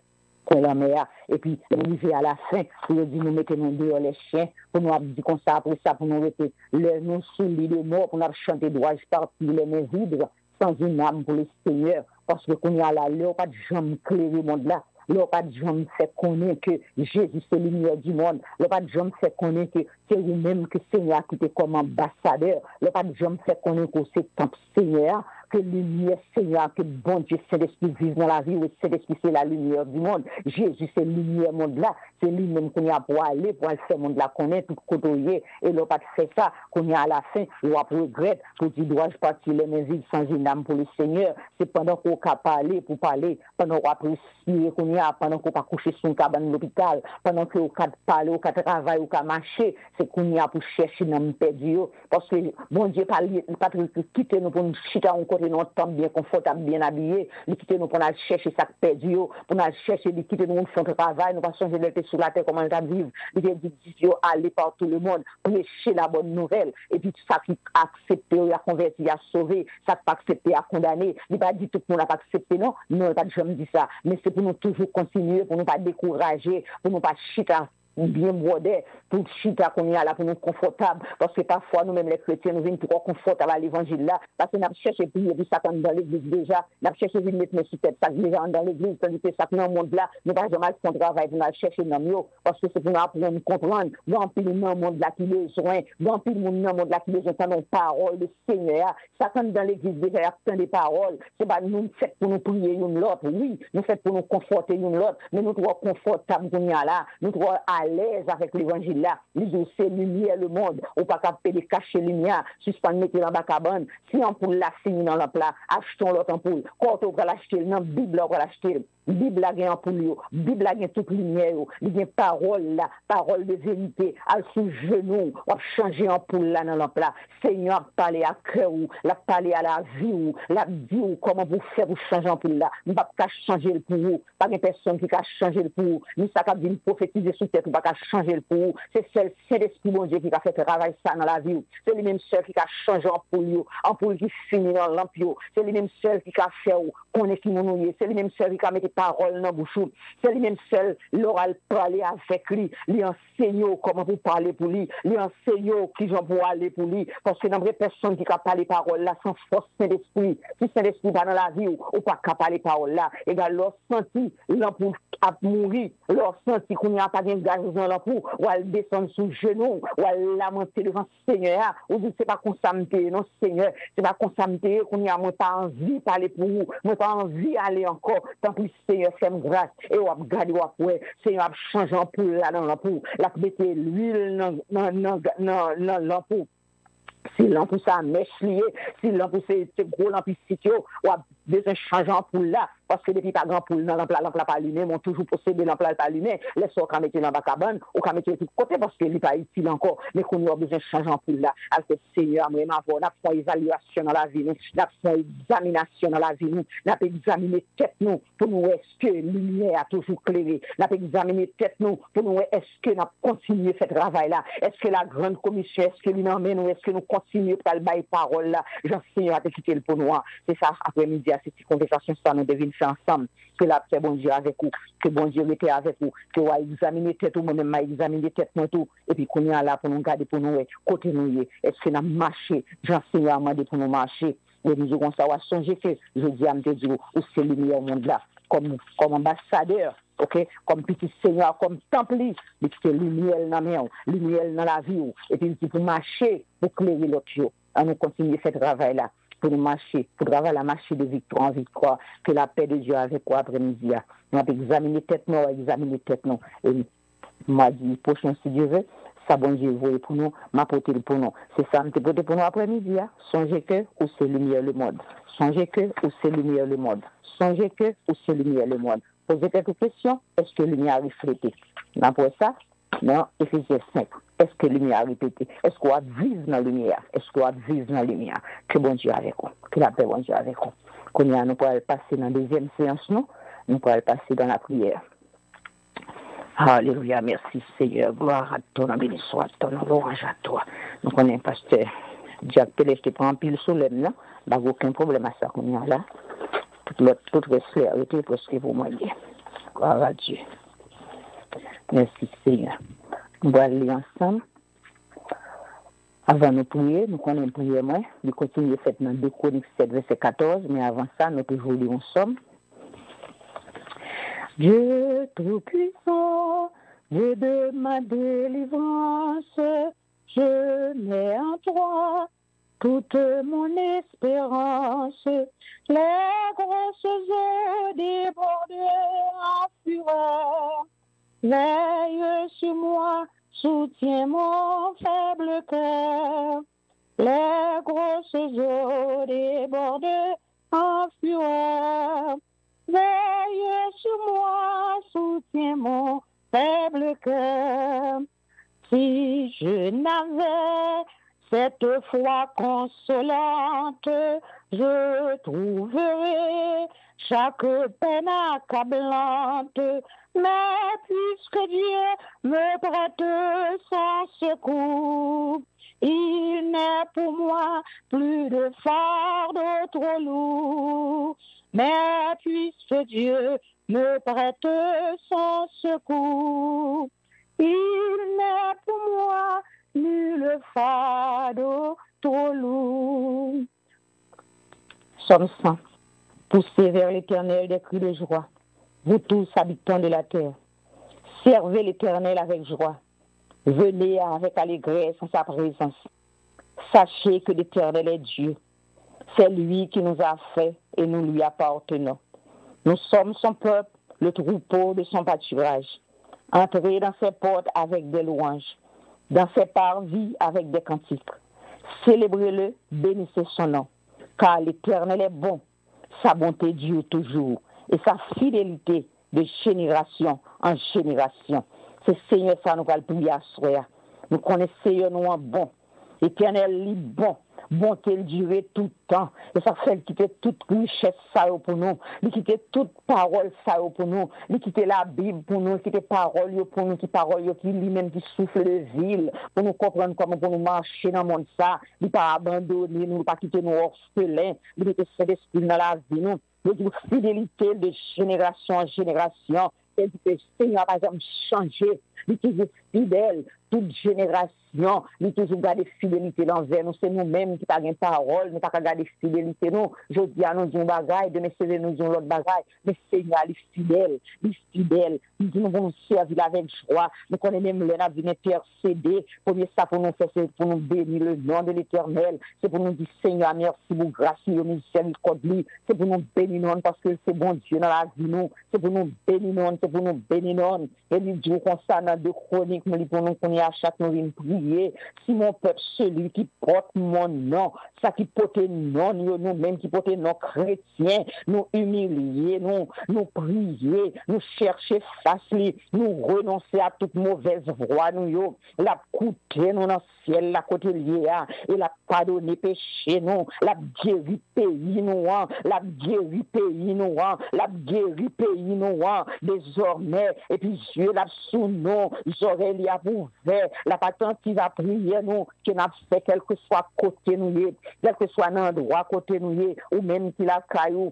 C: la mer. Et puis, arriver à la fin, pour nous dire, nous mettons dehors les chiens, pour nous dire comme ça, après ça, pour nous mettre nous sous l'île de mort, pour nous chanter droit, partir les mains vides, sans une âme pour le Seigneur, parce que qu'on y a là, là, pas de jambes claires au monde là. Le pas de gens fait connaître que Jésus c'est le lumière du monde. Le pas de gens fait connaître que c'est vous-même que Seigneur qui est comme ambassadeur. Le pas de gens fait connaître que c'est tant Seigneur, que lumière Seigneur, que bon Dieu Saint-Esprit vive dans la vie, où Saint-Esprit c'est la lumière du monde. Jésus c'est le lumière monde là. C'est lui-même qu'on y a pour aller faire le monde là connaître tout côtoyer. Et le pas de faire ça, qu'on y a à la fin, on va regretter pour dire dois-je partir les mains vides sans une âme pour le Seigneur. C'est pendant qu'on a parlé pour parler, pendant qu'on a prié qu'on y a, pendant qu'on a couché sur une cabane de l'hôpital, pendant qu'on a parlé, qu'on a travaillé, qu'on a marché, c'est qu'on y a pour chercher dans perdu. Parce que bon Dieu pas quitter nous pour nous chiter en côté nous temps bien confortable, bien habillé, nous quitter nous pour aller chercher ça perdu, pour aller chercher de quitter nous faire travail, nous pas changer de sur la terre comment on vivre. Il dit aller par tout le monde, prêcher la bonne nouvelle et puis ça qui accepte à convertir, à sauver, ça qui pas accepté à condamner. Il pas dit tout le monde n'a pas accepté non, non pas jamais dit ça, mais c'est pour nous toujours continuer, pour ne pas décourager, pour ne pas chiter bien brodé, pour chita qu'on y a là, pour nous confortable, parce que parfois nous-mêmes les chrétiens, nous venons trop confortables à l'évangile là, parce que nous avons cherché à prier, puis ça dans l'église déjà, nous avons cherché à mettre nos tête ça déjà dans l'église, tandis que ça dans le monde là, nous n'avons jamais fait travail, nous avons cherché dans le parce que c'est pour nous comprendre, dans le monde là qui besoin, dans le monde là qui besoin, dans nos paroles, le Seigneur, ça dans l'église déjà, il y a plein de paroles, c'est pas nous fait pour nous prier une l'autre, oui, nous fait pour nous conforter une l'autre, mais nous trop confortables qu'on y a là, nous trop à l'aise avec l'évangile là. Nous c'est lumière le monde. Ou pas capable de cacher lumière, suspendre mettre dans la cabane. Si on peut la finir dans la plat, achetons l'autre ampoule. Quand on va l'acheter, dans la Bible on va l'acheter. Bible la gen pour yo, Bible la gen toute lumière, il gen parole là, parole de vérité, al sous genou, on changer en poule là dans lampe là. Seigneur parler à cœur ou, la parler à la vie ou, la dit ou comment vous faire pour changer en poule là. Nous pas changer le pour vous, pas une personne qui a changer le pour vous, ni ça qui dit prophétiser sous tête ou pas changer le pour vous. C'est seul Saint-Esprit bon Dieu qui a fait travail ça dans la vie. C'est lui même seul qui a changé en poule qui finit dans lampe. C'est lui même seul qui a fait qu'on est qui nous, c'est lui même seul qui a mis des paroles dans bouche. C'est lui même seul l'oral parler avec lui, lui enseigne comment vous parler pour lui, lui enseigne qui j'en pour aller pour lui parce que dans vraie personne qui a parlé parole là sans force Saint-Esprit, si Saint-Esprit pas dans la vie ou pas parler parole là, et bien leur senti l'ampoule a mouru, leur senti qu'on n'y a pas de gaz dans l'ampoule, ou elle descend sous genou, ou elle lamenter devant Seigneur, ou dit c'est pas qu'on s'amte, non Seigneur, c'est pas qu'on s'amte, qu'on n'y a pas envie de parler pour vous, moi pas envie d'aller encore, tant pis Seigneur fait grâce, et on a gardé ou après, Seigneur a changé l'ampoule là dans l'ampoule, la mettre l'huile dans l'ampoule. Si l'ampoule ça mèche lié, si l'ampoule c'est gros l'ampoule sitio, ou a besoin de changer l'ampoule là, parce que depuis pas grand poule dans l'ampoule pas allumé, m'ont toujours possédé l'ampoule pas allumé, laisse on mettre dans la cabane, ou mettre de tout côté parce que il pas utile encore, mais qu'on a besoin de changer l'ampoule là. Alors que Seigneur, moi m'avoir, n'a fait évaluation dans la vie, n'a fait examination dans la vie, n'a pas examiné tête nous pour nous est-ce que lumière a toujours clairé, n'a pas examiné tête nous pour nous est-ce que n'a continué ce travail là, est-ce que la grande commission, est-ce que lui n'emmène nous, est-ce que nous continuons par le bail parole là, Jean-Seigneur a quitté le pour nous. C'est ça après-midi à cette conversation ça nous devons faire ensemble, que la paix bon Dieu avec vous, que bon Dieu était avec vous, que vous examiner tête ou moi-même m'a examiné tête moi tout, et puis qu'on est là pour nous garder pour nous côté nous, est-ce que nous marcher, Jean-Seigneur a demandé pour nous marcher, et nous avons savoir songer que je dis à me dire où c'est le meilleur monde là, comme ambassadeur. OK, comme petit Seigneur, comme temple, c'est lumière dans la lumière dans la vie, et puis pour marcher, pour clairer l'autre jour. On nous continue ce travail-là, pour nous marcher, pour travailler la marche de victoire en victoire, que la paix de Dieu avec quoi après-midi. On va examiner tête non, et m'a dit, prochain si Dieu veut, ça bon Dieu voyez pour nous, m'a porté pour nous. C'est ça, m'a porté pour nous après-midi. Songez que, où c'est lumière le monde. Songez que, où c'est lumière le monde. Songez que, où c'est lumière le monde. Posez quelques questions. Est-ce que la lumière a reflété? Après ça, non, Éphésiens 5. Est-ce que la lumière a répété? Est-ce qu'on va vivre dans la lumière? Est-ce qu'on va vivre dans la lumière? Que bon Dieu avec vous. Que la paix bon Dieu avec vous. Qu'on y a, nous pourrons passer dans la deuxième séance, nous pourrons passer dans la prière. Alléluia, merci Seigneur. Gloire à toi, béni soit ton nom, louange à toi. Nous connaissons pasteur Jacques Pélez qui prend pile sous l'aime là. Il n'y a aucun problème à ça qu'on y a là. Toute respect pour ce que vous m'avez dit. Gloire à Dieu. Merci Seigneur. Nous allons aller ensemble. Avant de prier, nous connaissons prier moins. Nous continuons à faire dans 2 Chroniques 7, verset 14. Mais avant ça, nous pouvons lire ensemble. Dieu Tout-Puissant, Dieu de ma délivrance, je mets en toi toute mon espérance. Les grosses eaux débordent en fureur. Veille sur moi, soutiens mon faible cœur. Les grosses eaux débordent en fureur. Veille sur moi, soutiens mon faible cœur. Si je n'avais cette foi consolante, je trouverais chaque peine accablante. Mais puisque Dieu me prête son secours, il n'est pour moi plus de fardeau trop lourd. Mais puisque Dieu me prête son secours, il n'est pour moi nul fardeau trop lourd. Somme 100. Poussez vers l'Éternel des cris de joie, vous tous habitants de la terre. Servez l'Éternel avec joie. Venez avec allégresse en sa présence. Sachez que l'Éternel est Dieu. C'est lui qui nous a fait et nous lui appartenons. Nous sommes son peuple, le troupeau de son pâturage. Entrez dans ses portes avec des louanges, dans ses parvis avec des cantiques. Célébrez-le, bénissez son nom, car l'Éternel est bon, sa bonté dure toujours, et sa fidélité de génération en génération. C'est Seigneur ça nous va le prier à soi. Nous connaissons Seigneur nous en bon. Éternel li bon. Bonté le durer tout le temps. Et ça fait quitter toute richesse ça pour nous. Il quitter toute parole ça pour nous. Il quitter la Bible pour nous. Quitter parole pour nous. Qui parole qui lui-même qui souffle de ville. Pour nous comprendre comment pour nous marcher dans le monde ça. Il pas abandonner nous. Pas quitter nous orphelins. Il mettre cet esprit dans la vie nous. Il dit fidélité de génération en génération. Et que le Seigneur par exemple changer. Il est toujours fidèle. Toute génération, nous toujours garder fidélité l'envers nous. C'est nous-mêmes qui pas de parole, nous pas garder fidélité nous. Je dis à nous disons bagaille, demain c'est nous disons l'autre bagaille. Mais Seigneur, il est fidèle, il est fidèle. Nous disons nous servir avec joie. Nous connaissons même l'un à venir intercéder. Premier ça pour nous faire, c'est pour nous bénir le nom de l'Éternel. C'est pour nous dire Seigneur, merci pour grâce, au miséricorde. C'est pour nous bénir non parce que c'est bon Dieu dans la vie nous. C'est pour nous bénir non, c'est pour nous bénir non. Et il dit comme ça dans 2 Chroniques, nous pour nous connaître à chaque nous vient prier. Si mon peuple, celui qui porte mon nom, ça qui porte non, nous-mêmes qui porte non chrétiens, nous humilier, nous prier, nous chercher face, nous renoncer à toute mauvaise voie, nous la coûter nous dans le ciel, la côté lié, et la pardonner péché, nous, la guérir pays, nous, la guérir pays, nous, la guérir pays, nous, désormais, et puis Dieu l'a sous nous, j'aurais l'y à ouvert, la patente qui va prier nous, qui n'a fait quel que soit côté nous, quel que soit l'endroit côté nous, ou même qui la caillou,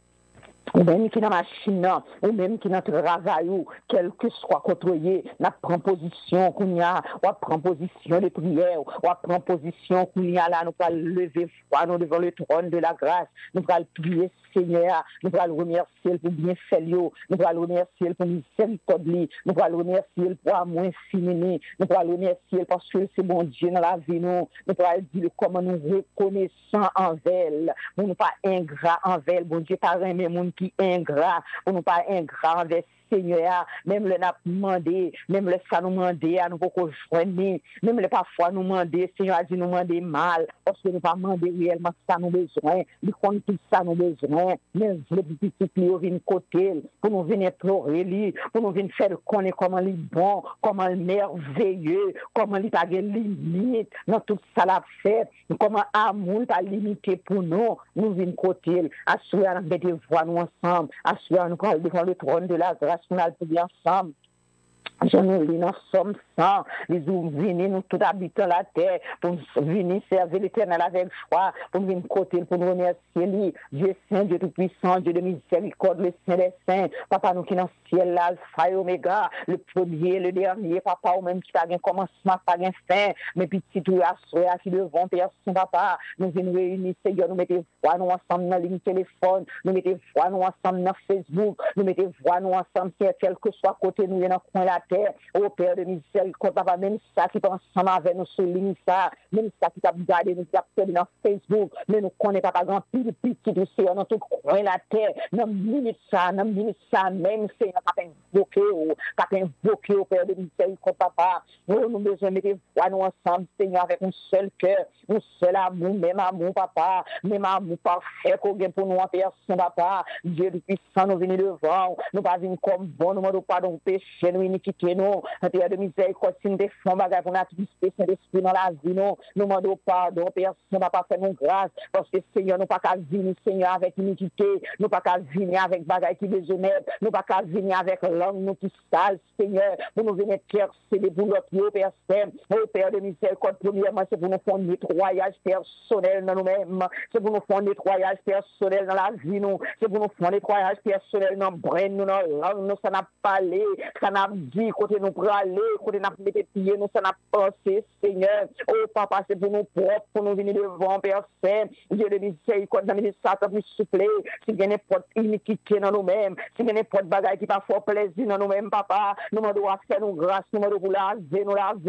C: ou même qui dans la machine, ou même qui dans le travail, quel que soit côté, n'a prend position qu'on y a, ou prend position de prière, ou prend position qu'on y a là, nous allons lever foi, nous devant le trône de la grâce, nous allons prier Seigneur, nous allons remercier pour bien faire, nous allons remercier pour miséricorde, nous allons remercier pour amour infini, nous allons remercier parce que c'est bon Dieu dans la vie, nous allons dire comment nous reconnaissons envers, pour nous pas ingrat envers, bon Dieu, pas un monde qui est ingrat, pour nous pas ingrat envers Seigneur, même le n'a demandé, même le ça nous demandé à nous beaucoup joindre, même le parfois nous demander, Seigneur a dit nous demander mal, parce que nous pas demander réellement ça nous besoin, nous connaissons tout ça nous besoin, mais le petit nous vient côté, pour nous venir pleurer, pour nous venir faire connaître comment il est bon, comment il est merveilleux, comment il a des limites, dans tout ça l'a fait, comment amour pas limité pour nous venir côté, assurer nous mettre voix nous ensemble, assurer nous devant le trône de la grâce. Nous allons bien ensemble. Je nous lis dans Somme 100, les venir nous tout habitants la terre, pour venir servir l'Éternel avec joie, pour venir côté, pour nous remercier lui, Dieu saint, Dieu tout-puissant, Dieu de miséricorde, le saint des saints, papa nous qui dans le ciel, l'alpha et oméga, le premier, le dernier, papa, ou même qui n'a pas commencement, pas de fin, mais petit tout à soi, qui devant, Père Saint, papa, nous venons réunir, Seigneur, nous mettons voix, nous ensemble dans la ligne téléphone, nous mettons voix, nous ensemble dans Facebook, nous mettons voix, nous ensemble, quel que soit côté, nous, dans le coin de la terre, au Père de miséricorde, papa, même ça qui pense ensemble avec nous sur ligne ça, même ça qui t'a gardé, nous qui a fait dans Facebook, mais nous connaissons pas grand pile, petit, tout ça, dans tout coin de la terre, dans minute ça, même Seigneur, pas invoqué au Père de miséricorde, papa, nous besoin de mettre voix, nous ensemble, Seigneur, avec un seul cœur, un seul amour, même amour, papa, même amour parfait qu'on gagne pour nous en personne, papa, Dieu de puissant, nous venons devant, nous pas venir comme bon, nous ne pas pardon péché, nous iniquité, nous, Père de miséricorde, si nous défendons bagage, on a tristé, Saint-Esprit dans la vie, nous demandons pardon, Père, nous n'a pas fait nos grâces, parce que Seigneur, nous pas qu'à venir, Seigneur, avec iniquité, nous pas qu'à venir avec bagage qui déshonnête, nous pas qu'à venir avec langue, nous qui sale, Seigneur, pour nous venir intercéder pour notre Père Saint, au Père de miséricorde, premièrement, c'est pour nous faire un nettoyage personnel dans nous-mêmes, c'est pour nous faire un nettoyage personnel dans la vie, nous, c'est pour nous faire un nettoyage personnel dans le brain, nous, dans la langue, nous, ça n'a pas parlé, ça n'a dit, côté nous pour aller, côté nous mettre pieds, nous, ça n'a pensé, Seigneur, oh papa, c'est pour nous propres, pour nous venir devant, Père Saint, Dieu de miséricorde, dans le Satan, pour souffler, si il y a n'importe iniquité dans nous-mêmes, si il y a n'importe bagaille qui pas fort plaisir dans nous-mêmes, papa, nous devons faire nos grâces, nous devons laver,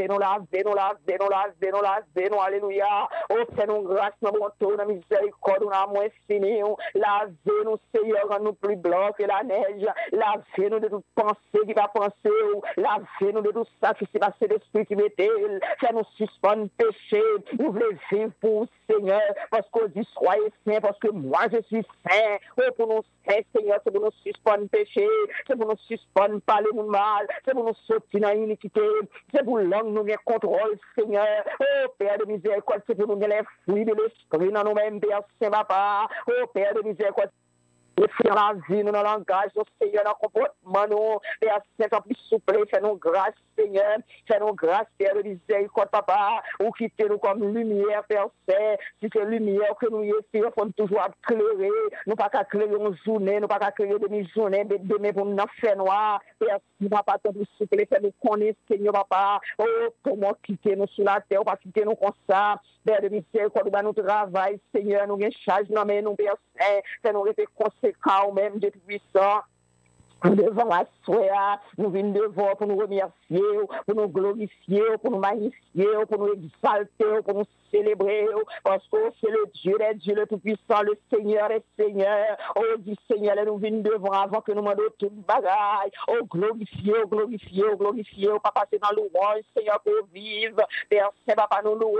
C: nous, alléluia, oh, faire nos grâces, nous devons dans miséricorde, nous avons fini, laver nous, Seigneur, nous plus blanc que la neige, laver nous de toute pensée qui va penser, lavez-nous de tout ça qui s'est passé l'esprit qui m'était, fais-nous suspendre péché, nous voulons vivre pour Seigneur, parce qu'on dit soyez saint, parce que moi je suis saint, oh pour nous saint Seigneur, c'est pour nous suspendre péché, c'est pour nous suspendre parler nous mal, c'est pour nous sortir dans l'iniquité, c'est pour langue nous bien contrôle Seigneur, oh Père de miséricorde, c'est pour nous les fruits de l'esprit dans nous-mêmes, Père Saint-Papa, oh Père de miséricorde, et faire la vie, nous, dans le langage, nous, Seigneur, dans le comportement, nous, Père Saint, plus souple, fais-nous grâce, Seigneur, fais-nous grâce, Père de miséricorde, Papa, ou quittez-nous comme lumière, Père Saint, si c'est lumière que nous y est, il faut toujours éclairer, nous pas qu'à éclairer une journée, nous pas qu'à éclairer demi-journée, demain pour nous faire noir, Père Saint, Papa, plus souple, fais-nous connaître, Seigneur, Papa, oh, comment quitter nous sur la terre, pas quitter nous comme ça, Père de miséricorde, nous travail, Seigneur, nous avons charge, nous, Père Saint, fais-nous rester conséquents, même Dieu puissant. Nous devons asseoir, nous venons devant pour nous remercier, pour nous glorifier, pour nous magnifier, pour nous exalter, pour nous célébrer, parce que c'est le Dieu des dieux, le Tout-Puissant, le Seigneur des seigneurs. Oh, dit Seigneur, nous venons devant avant que nous demandions toute bagaille. Oh, glorifier, oh, glorifier, oh, glorifier, oh, Papa, c'est dans l'ouvrage, Seigneur, pour vivre. Père Saint, Papa, nous louer,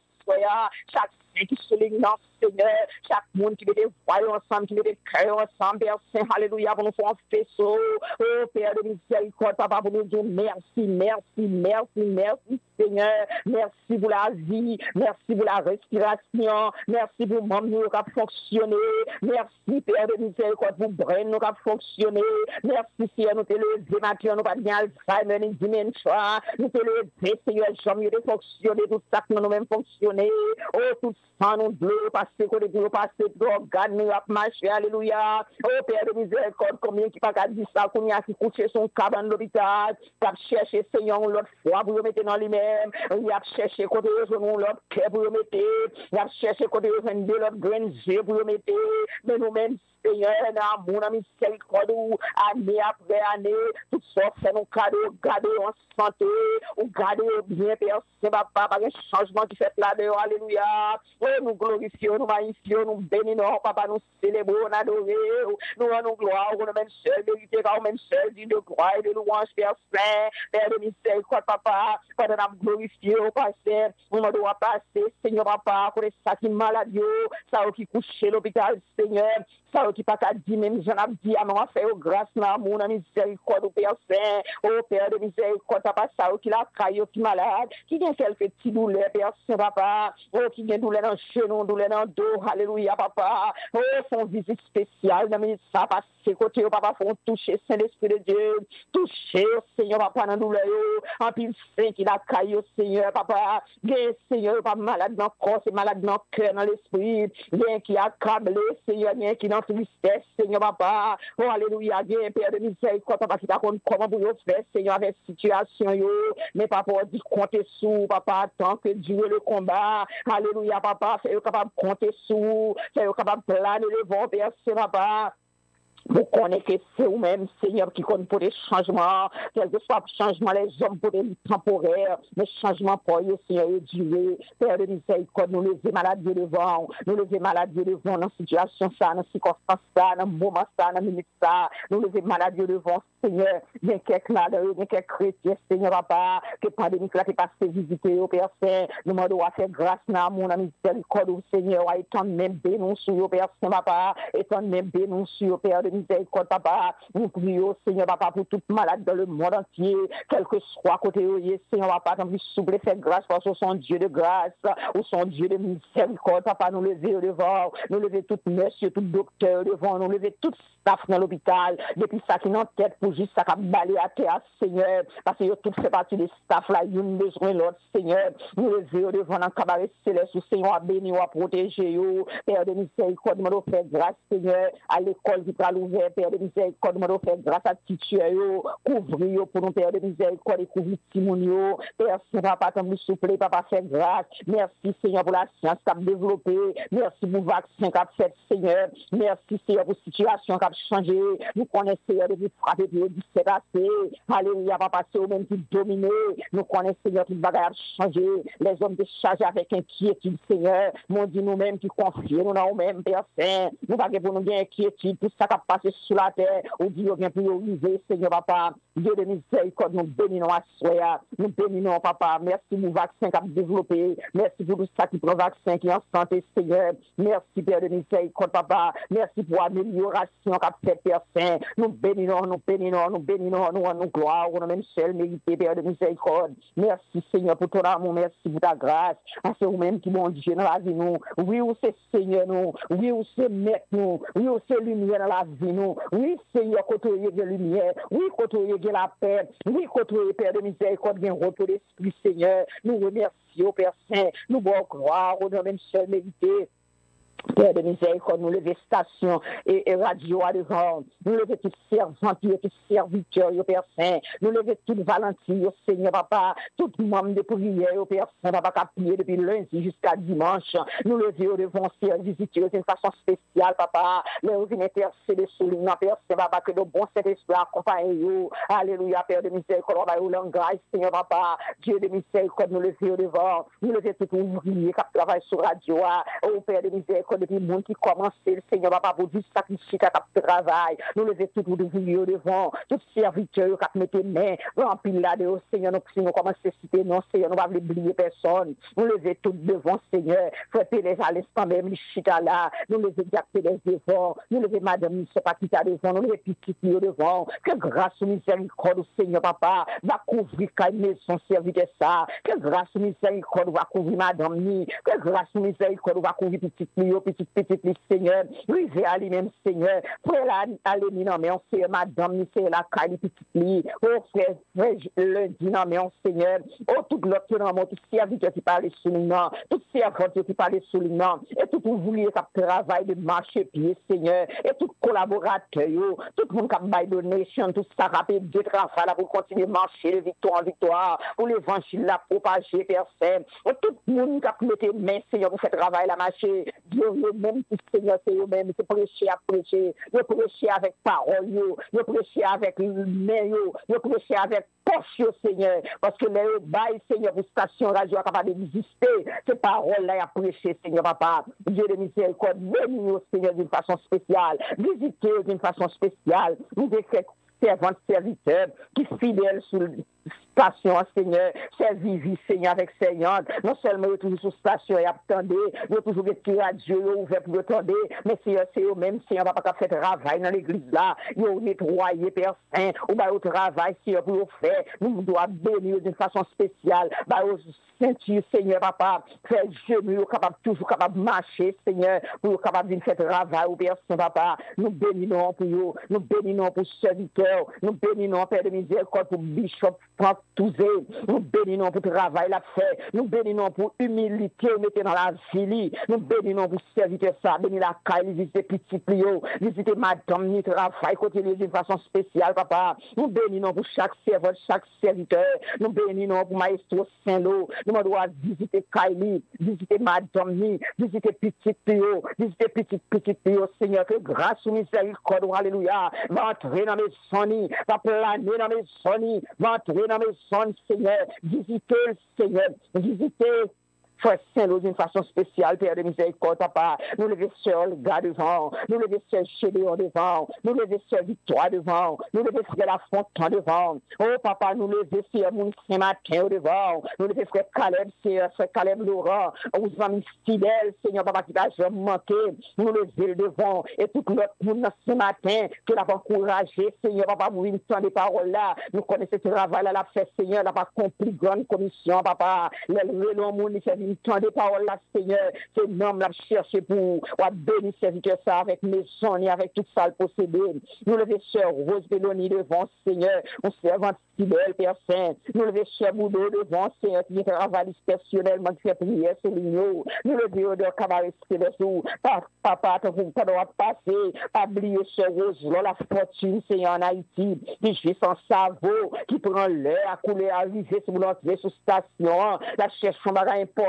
C: chaque saint qui souligne dans Seigneur, chaque monde qui veut des voyants ensemble, qui veut des cœurs ensemble, Père Saint, alléluia, pour nous faire un faisceau, oh Père de miséricorde, Papa, pour nous dire merci, merci, merci, merci, Seigneur, merci pour la vie, merci pour la respiration, merci pour mon nous qui a fonctionné, merci Père de miséricorde pour brain nous qui a fonctionné, merci Seigneur, nous te lever maintenant, nous pas bien Alzheimer, ni dementia, nous te lever, Seigneur, jamais de fonctionner, tout ça que nous-mêmes fonctionner, oh tout ça nous bleu, passer côté bleu, passer d'organes, nous a marché, alléluia, oh Père de miséricorde, combien qui pas qu'à dire ça, combien qui couche son cabane d'hôpital, qui a cherché Seigneur l'autre fois pour le mettre dans lui-même, il a cherché côté l'autre cœur pour le mettre, il a cherché côté l'autre grain pour le mettre, mais nous-mêmes Seigneur, dans mon miséricorde, année après année, tout ça fait nos cadeaux, garder en santé, ou garder bien, Père Saint-Papa, par un changement qui fait là-dedans, alléluia. Oh, nous glorifions, nous magnifions, nous bénissons, Papa, nous célébrons, nous adorons, nous rendons gloire, nous même seul, vérité, car même seul, digne de gloire et de louange, Père Saint, Père de miséricorde, Papa, pendant nous glorifier, au passé, nous doit passer, Seigneur, Papa, pour les ça qui malade, ça qui couche chez l'hôpital, Seigneur, ça qui pas qu'à dire même j'en ai dit à moi faire grâce dans mon miséricorde au Père Saint, au Père de miséricorde, Papa, ça qui la caille, qui malade, qui a quelques petits douleurs, Père Saint, Papa, oh, qui a douleur dans le genou, douleur dans le dos, alléluia, Papa, oh, font visite spéciale, dans mes ça passe côté, Papa, font toucher Saint-Esprit de Dieu, toucher, Seigneur, Papa, dans douleur, en pile saint qui la caille, Seigneur, Papa, bien, Seigneur, pas malade dans le corps, c'est malade dans le cœur, dans l'esprit, bien qui a câblé, Seigneur, bien qui dans tristesse, Seigneur, Papa, oh, alléluia, bien, Père de miséricorde, Papa, qui t'a connu comment vous faire, Seigneur, avec situation, mais Papa, dit compter sous, Papa, tant que Dieu le combat, alléluia, Papa, c'est capable de compter sous, c'est capable de planer le vent, Père, c'est Papa. Vous connaissez vous-même, Seigneur, qui connaît pour des changements, quel que soit le changement, les hommes pour des temporaires, mais changement pour eux, Seigneur, est duré. Père de miséricorde, nous lever maladie devant, nous lever maladie devant dans la situation, ça, dans la circonstance, ça, dans le moment, ça, dans la minute, ça, nous lever maladie devant, Seigneur, bien quelques là, bien quelques chrétiens, Seigneur, Papa, que pandémie là, qui passe visiter au Père Saint, nous demandons à faire grâce dans mon miséricorde, au Seigneur, à étendre même bénon sur au Père Saint, Papa, étendre même bénon sur au Père de miséricorde, Papa, nous prions, Seigneur, Papa, pour toute malade dans le monde entier, quel que soit côté où il est, Seigneur, Papa, tant plus souple, faire grâce, parce que son Dieu de grâce, ou son Dieu de miséricorde, Papa, nous lever devant, nous lever tout monsieur, tout docteur devant, nous lever tout staff dans l'hôpital, depuis ça qui n'en tête pour juste ça qui a balayé à terre, Seigneur, parce que tout fait partie des staff là, ils ont besoin de l'autre, Seigneur, nous lever devant dans le cabaret céleste, Seigneur, à bénir, à protéger, Père de miséricorde, nous faire grâce, Seigneur, à l'école qui va l'ouvrir, Père de miséricorde, nous faire grâce à Titueur, couvrir pour nous, Père de miséricorde, et couvrir Timonio, Père Saint, Papa, tant plus souple, Papa, faire grâce, merci, Seigneur, pour la science qui a développé, merci pour le vaccin qui a fait, Seigneur, merci, Seigneur, pour la situation qui a changé, nous connaissons, Seigneur, de vous frapper, de vous disperser, alléluia, Papa, c'est au même qui domine, nous connaissons, Seigneur, tout le bagage a changé, les hommes de charger avec inquiétude, Seigneur, nous dit nous-mêmes qui confions, nous nous-mêmes, Père Saint, nous pas pour nous bien inquiétude, tout ça qui passer sur la terre, ou dit, bien pour arriver, Seigneur papa, Dieu de miséricorde, nous bénissons à soi, nous bénissons papa, merci pour le vaccin qui a développé, merci pour tout ça qui prend vaccin, qui est en santé, Seigneur, merci Père de miséricorde papa, merci pour l'amélioration qu'a fait Père Saint, nous bénissons, nous gloire, nous même seul mérité Père de miséricorde, merci Seigneur pour ton amour, merci pour ta grâce, c'est vous-même qui bon Dieu dans la vie nous, oui, c'est Seigneur nous, oui, c'est maître nous, oui, c'est lumière dans la vie nous, oui, Seigneur, côtoyer de lumière, oui, côtoyer de la paix, oui, côtoyer Père de miséricorde, bien retour l'Esprit Seigneur, nous remercions Père Saint, nous bon gloire, nous même seul mérité. Père de miséricorde, nous lever station et radio à devant, nous lever toute servante, tout serviteur, Père Saint, nous lever toute valentie, Seigneur Papa, tout membre de prière, Père Saint, Papa, qui a prié depuis lundi jusqu'à dimanche, nous lever au devant, visiter d'une façon spéciale, Papa, nous venons intercéder sur nous, Père Saint, Papa, que le bon Saint-Esprit accompagne, alléluia, Père de miséricorde, on va vous l'engrais, Seigneur Papa, Dieu de miséricorde, nous lever au devant, nous lever tout ouvrier qui travaille sur radio, au Père de miséricorde, depuis le monde qui commence, le Seigneur va pas vous dire sacrifier qui travail. Nous levons tout pour ouvriers devant, tout serviteur qui met main, rempli là de Seigneur, nous commençons à citer, non, Seigneur, nous ne va oublier personne. Nous levons tout devant, Seigneur, frère Pérez à l'instant même, les chita là, nous levons Jacques Pérez devant, nous levons Madame Michel Patita devant, nous levons Petit devant, que grâce ou miséricorde au Seigneur, papa, va couvrir son serviteur ça, que grâce ou miséricorde va couvrir Madame Ni, que grâce ou miséricorde va couvrir Petit petit Seigneur, oui, à lui-même, Seigneur, frère, allez, non, mais on sait, madame, c'est la caille, petit lit, oh, frère, lundi, non, mais on Seigneur, oh, tout l'autre, tout serviteur qui parle sous le nom, tout serviteur qui parle sous le nom, et tout ouvrier qui travaille de marcher pied, Seigneur, et tout collaborateur, tout le monde qui a bail donation, tout ça, rapide, de travail, pour continuer à marcher de victoire en victoire, pour l'évangile, la propager, Père Saint, et tout le monde qui a mis main, Seigneur, pour faire travail, la marcher, Dieu, même si Seigneur, c'est eux-mêmes, c'est prêcher à prêcher, de prêcher avec parole, de prêcher avec main, de prêcher avec poche, Seigneur, parce que les bails, Seigneur, pour station radio capable d'exister, ces paroles-là à prêcher, Seigneur, papa, Dieu de miséricorde, bénis, Seigneur, d'une façon spéciale, visitez d'une façon spéciale, nous défaites servante serviteur qui fidèle sur station, Seigneur, servir, Seigneur, avec Seigneur. Non seulement ils toujours sur station et attendez, ils toujours des radio ouvert pour attendre, mais c'est eux-mêmes, Seigneur, papa, qui fait travail dans l'église là, ils ont nettoyé, Père Saint, ou bah, au travail, Seigneur, pour faire, nous doit bénir d'une façon spéciale, bah, au sentir, Seigneur, papa, faire genou, capable, toujours capable de marcher, Seigneur, pour capable de faire travail, au Père Saint, papa, nous bénissons pour eux, nous bénissons pour serviteurs, nous bénissons, Père de miséricorde, pour Bishop Franck Touzé, nous bénissons pour travail la fait, nous bénissons pour humilité, mettez dans la vie, nous bénissons pour serviteur ça, bénissons la caille, visiter petit plio, visiter madame, ni travail, côté d'une façon spéciale, papa, nous bénissons pour chaque serveur, chaque serviteur, nous bénissons pour maestro Saint-Lô, nous devons visiter Kaili, visiter madame, ni, visiter petit plio, visiter petit plio, Seigneur, que grâce ou miséricorde, alléluia, va entrer dans mes sons, va planer dans mes sons, va entrer dans mes sons, Seigneur, visitez le Seigneur, visitez Frère Saint-Lô d'une façon spéciale, Père de miséricorde, papa, nous levons Sœur Olga devant, nous levons Sœur Chéléon devant, nous levons Sœur Victoire devant, nous levons Frère Lafontaine devant, oh papa, nous levons Sœur Mousse Saint-Martin devant, nous levons Frère Caleb, Frère Caleb Laurent, aux amis fidèles, Seigneur, papa, qui va jamais manquer, nous levons devant, et tout l'autre monde ce matin, que l'a encouragé, Seigneur, papa, vous une temps de paroles là, nous connaissons ce travail là, la fait, Seigneur, n'a pas accompli grande commission, papa, les relons, moun, temps de parole là, Seigneur, c'est nom la chercher pour bénir serviteur ça avec maison et avec tout ça le posséder. Nous levons Sœur Rose Belloni devant, Seigneur, on servante fidèle, Père Saint. Nous levons Sœur Boudot devant, Seigneur, qui travaille personnellement, qui fait prière sur l'union. Nous levons de cabaret de sous. Papa, tu ne dois passer, pas oublier Sœur Rose, la fortune, Seigneur, en Haïti, qui joue sans savon, qui prend l'air à couler, à arriver sur l'entrée, sur station, la cherche son bagage important.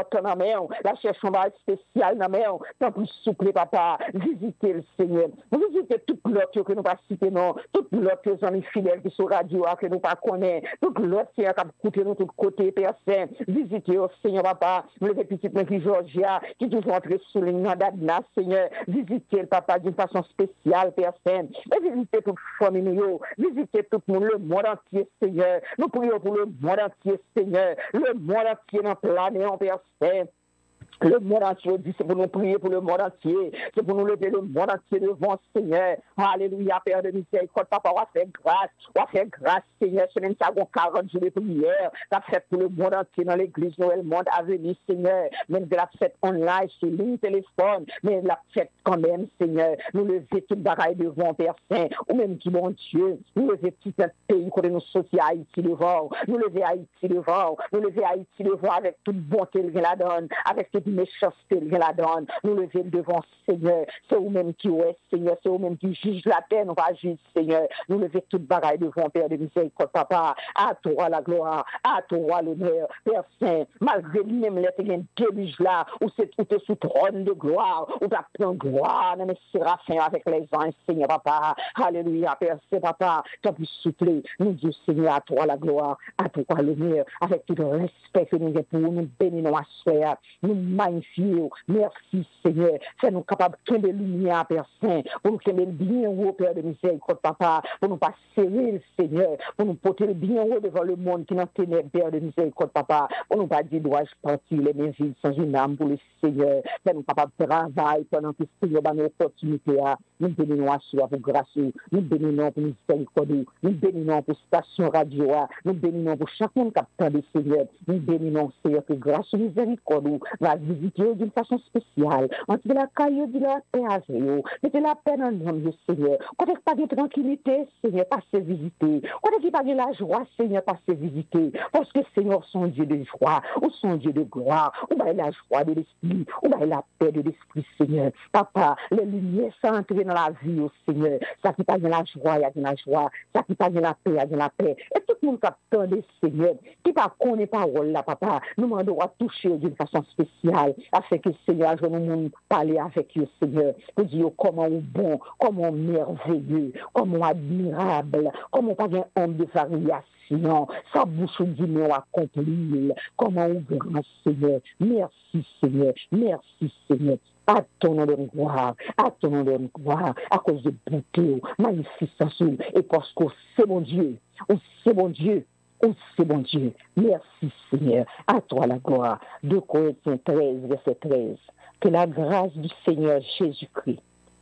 C: forte dans main, la cherche un bail spécial dans main, tant plus souple, papa, visitez le Seigneur. Visitez toute l'autre que nous pas citer, non, toute l'autre amis fidèles qui sont radio, que nous pas connaissons, toute l'autre qui a coûté nous tous côtés, Père Saint. Visitez au Seigneur, papa, le petit qui Georgia, qui toujours entré sous les noms d'Adnas, Seigneur. Visitez le papa d'une façon spéciale, Père Saint. Et visitez toute famille, visitez tout le monde, le monde entier, Seigneur. Nous prions pour le monde entier, Seigneur. Le monde entier dans la planète, Père Saint. Le monde entier dit, c'est pour nous prier pour le monde entier. C'est pour nous lever le monde entier devant le Seigneur. Alléluia, Père de miséricorde. Papa, on va faire grâce. On va faire grâce, Seigneur. Ce même ça, 40 jours de prière. Tu as fait pour le monde entier dans l'église Noël Monde à venir, Seigneur. Même de la fête online, sur ligne téléphone. Mais la fête quand même, Seigneur. Nous lever toute bagaille devant, Père Saint. Ou même qui, mon Dieu, nous lever petit pays qu'on nous sortir Haïti devant. Nous lever Haïti devant. Nous lever Haïti devant avec toute bonté qu'il la donne. Avec toute méchanceté qu'il la donne. Nous lever devant, Seigneur. C'est vous-même qui est, Seigneur. C'est vous-même qui juge la terre. Nous va juger, Seigneur. Nous lever toute bagaille devant, Père de miséricorde, papa. À toi la gloire. À toi l'honneur, Père Saint. Malgré lui-même, les déluge là, où c'est sous trône de gloire, où tu prends gloire dans les séraphins avec les anges, Seigneur, papa. Alléluia, Père Saint, papa. Tu as pu souffler. Nous disons, Seigneur, à toi la gloire, à toi l'honneur, avec tout le respect que nous avons pour nous bénissons à soi. Nous magnifions. Merci, Seigneur. Fais-nous capables de lumière, Père Saint, pour nous faire bien haut, Père de miséricorde, papa, pour nous pas serrer le Seigneur, pour nous porter bien haut devant le monde qui n'a ténèbres, Père de miséricorde, papa, pour nous pas dire, dois-je partir les mains vides sans une âme pour le Seigneur. Fais-nous capables de travailler pendant que le Seigneur va nous opportunité. Nous bénissons à soi pour grâce, nous bénissons pour miséricorde, nous bénissons pour station radio, nous bénissons pour chaque monde qui attend le Seigneur, nous bénissons, Seigneur, que grâce et miséricorde va visiter d'une façon spéciale. Entre la caillou de la paix avec eux, mettez la paix dans le nom, Seigneur. Quand il n'y a pas de tranquillité, Seigneur, passez visiter. Quand il n'y a pas de la joie, Seigneur, passez visiter. Parce que Seigneur, son Dieu de joie, ou son Dieu de gloire, ou bien la joie de l'esprit, ou bien la paix de l'esprit, Seigneur. Papa, les lumières sont entrées dans la vie, oh Seigneur. Ça qui pas de la joie, il y a de la joie. Ça qui pas de la paix, il y a de la paix. Et tout le monde qui attend des Seigneur, qui ne connaît pas parole là, papa, nous demandons à toucher d'une façon spéciale, afin que Seigneur, je nous parler avec eux, Seigneur, pour dire comment bon, comment merveilleux, comment admirable, comment pas un homme de variation, sa bouche dit nous accomplir, comment grand, Seigneur. Merci, Seigneur. Merci, Seigneur. À ton nom de gloire, à ton nom de gloire, à cause de beauté, magnificence, et parce que c'est mon Dieu, c'est mon Dieu. Oh, c'est bon Dieu. Merci, Seigneur. À toi la gloire. 2 Corinthiens 13, verset 13. Que la grâce du Seigneur Jésus-Christ,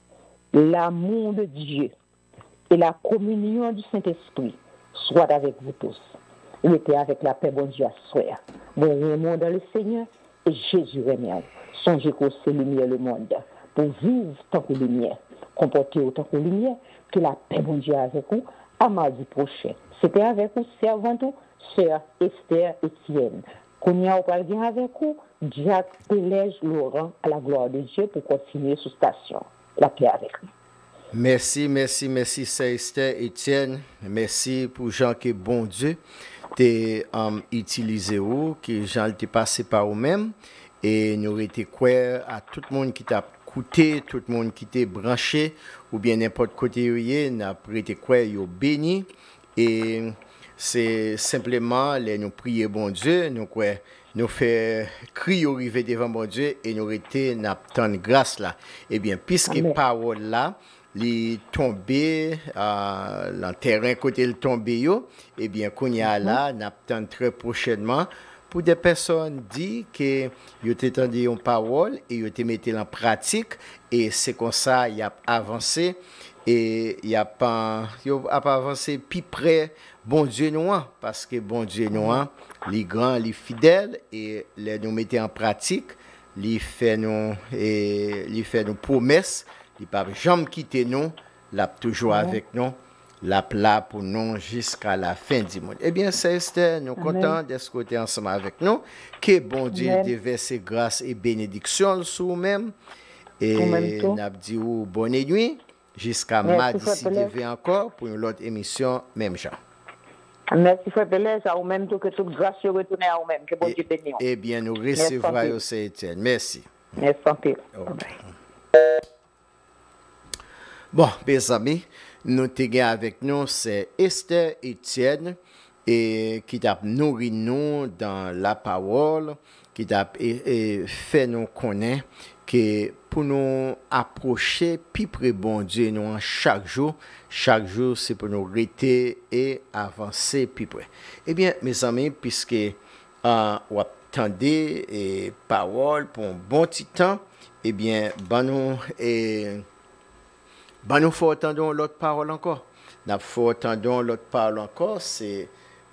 C: l'amour de Dieu et la communion du Saint-Esprit soient avec vous tous. Mettez avec la paix, bon Dieu, à soi. Bon aimons dans le Seigneur et Jésus remet. Songez qu'au c'est lumière le monde. Pour vivre tant que lumière, comporter autant que lumière, que la paix, bon Dieu, avec vous. À mardi prochain. C'était avec vous, servante, sœur Esther Etienne. Qu'on y a parlé avec vous, Jacques Pélège Laurent, à la gloire de Dieu, pour continuer sous station. La paix avec nous.
A: Merci, sœur Esther Etienne. Merci pour Jean qui est bon Dieu. T'es utilisé où, que Jean t'est passé par vous-même. Et nous été quoi à tout le monde qui t'a écouté, tout le monde qui t'a branché, ou bien n'importe côté où il est, n'a prêté quoi, yo béni. Et c'est simplement, nous prier bon Dieu, nous faire crier au rivet devant bon Dieu, et nous été n'attendre grâce là. Eh bien, puisque parole là, les tombé le terrain côté le tombé yo, eh bien qu'on y a là, n'attend très prochainement pour des personnes dit que yo entendu une parole et yo te metté en pratique, et c'est comme ça il a avancé, et il a pas avancé plus près bon Dieu nous, parce que bon Dieu nous, les grands, les fidèles, et les nous mettez en pratique, les fait nos promesses, il pas jamais quitter nous, l'a toujours avec nous, l'a là pour nous jusqu'à la fin du monde. Eh bien, c'est Esther, nous contents d'être côté ensemble avec nous, que bon Dieu déverse grâce et bénédiction sur nous-mêmes, et n'a dit bonne nuit jusqu'à mardi si Dieu veut encore pour une autre émission même genre.
C: Merci, frère Pelé, ça ou même tout que toute grâce retourne à vous-même, que bon Dieu bénisse.
A: Eh bien, nous recevrons c'est Étienne. Merci.
C: Merci, Pile.
A: Bon, mes amis, nous sommes avec nous, c'est Esther Etienne, et qui t'a nourri nous dans la parole, qui t'a fait nous connaître que pour nous approcher plus près bon Dieu nous chaque jour c'est pour nous rester et avancer plus près. Eh bien, mes amis, puisque vous attendez et parole pour un bon petit temps, eh bien, nous faut attendre l'autre parole encore. Nous faut attendre l'autre parole encore, c'est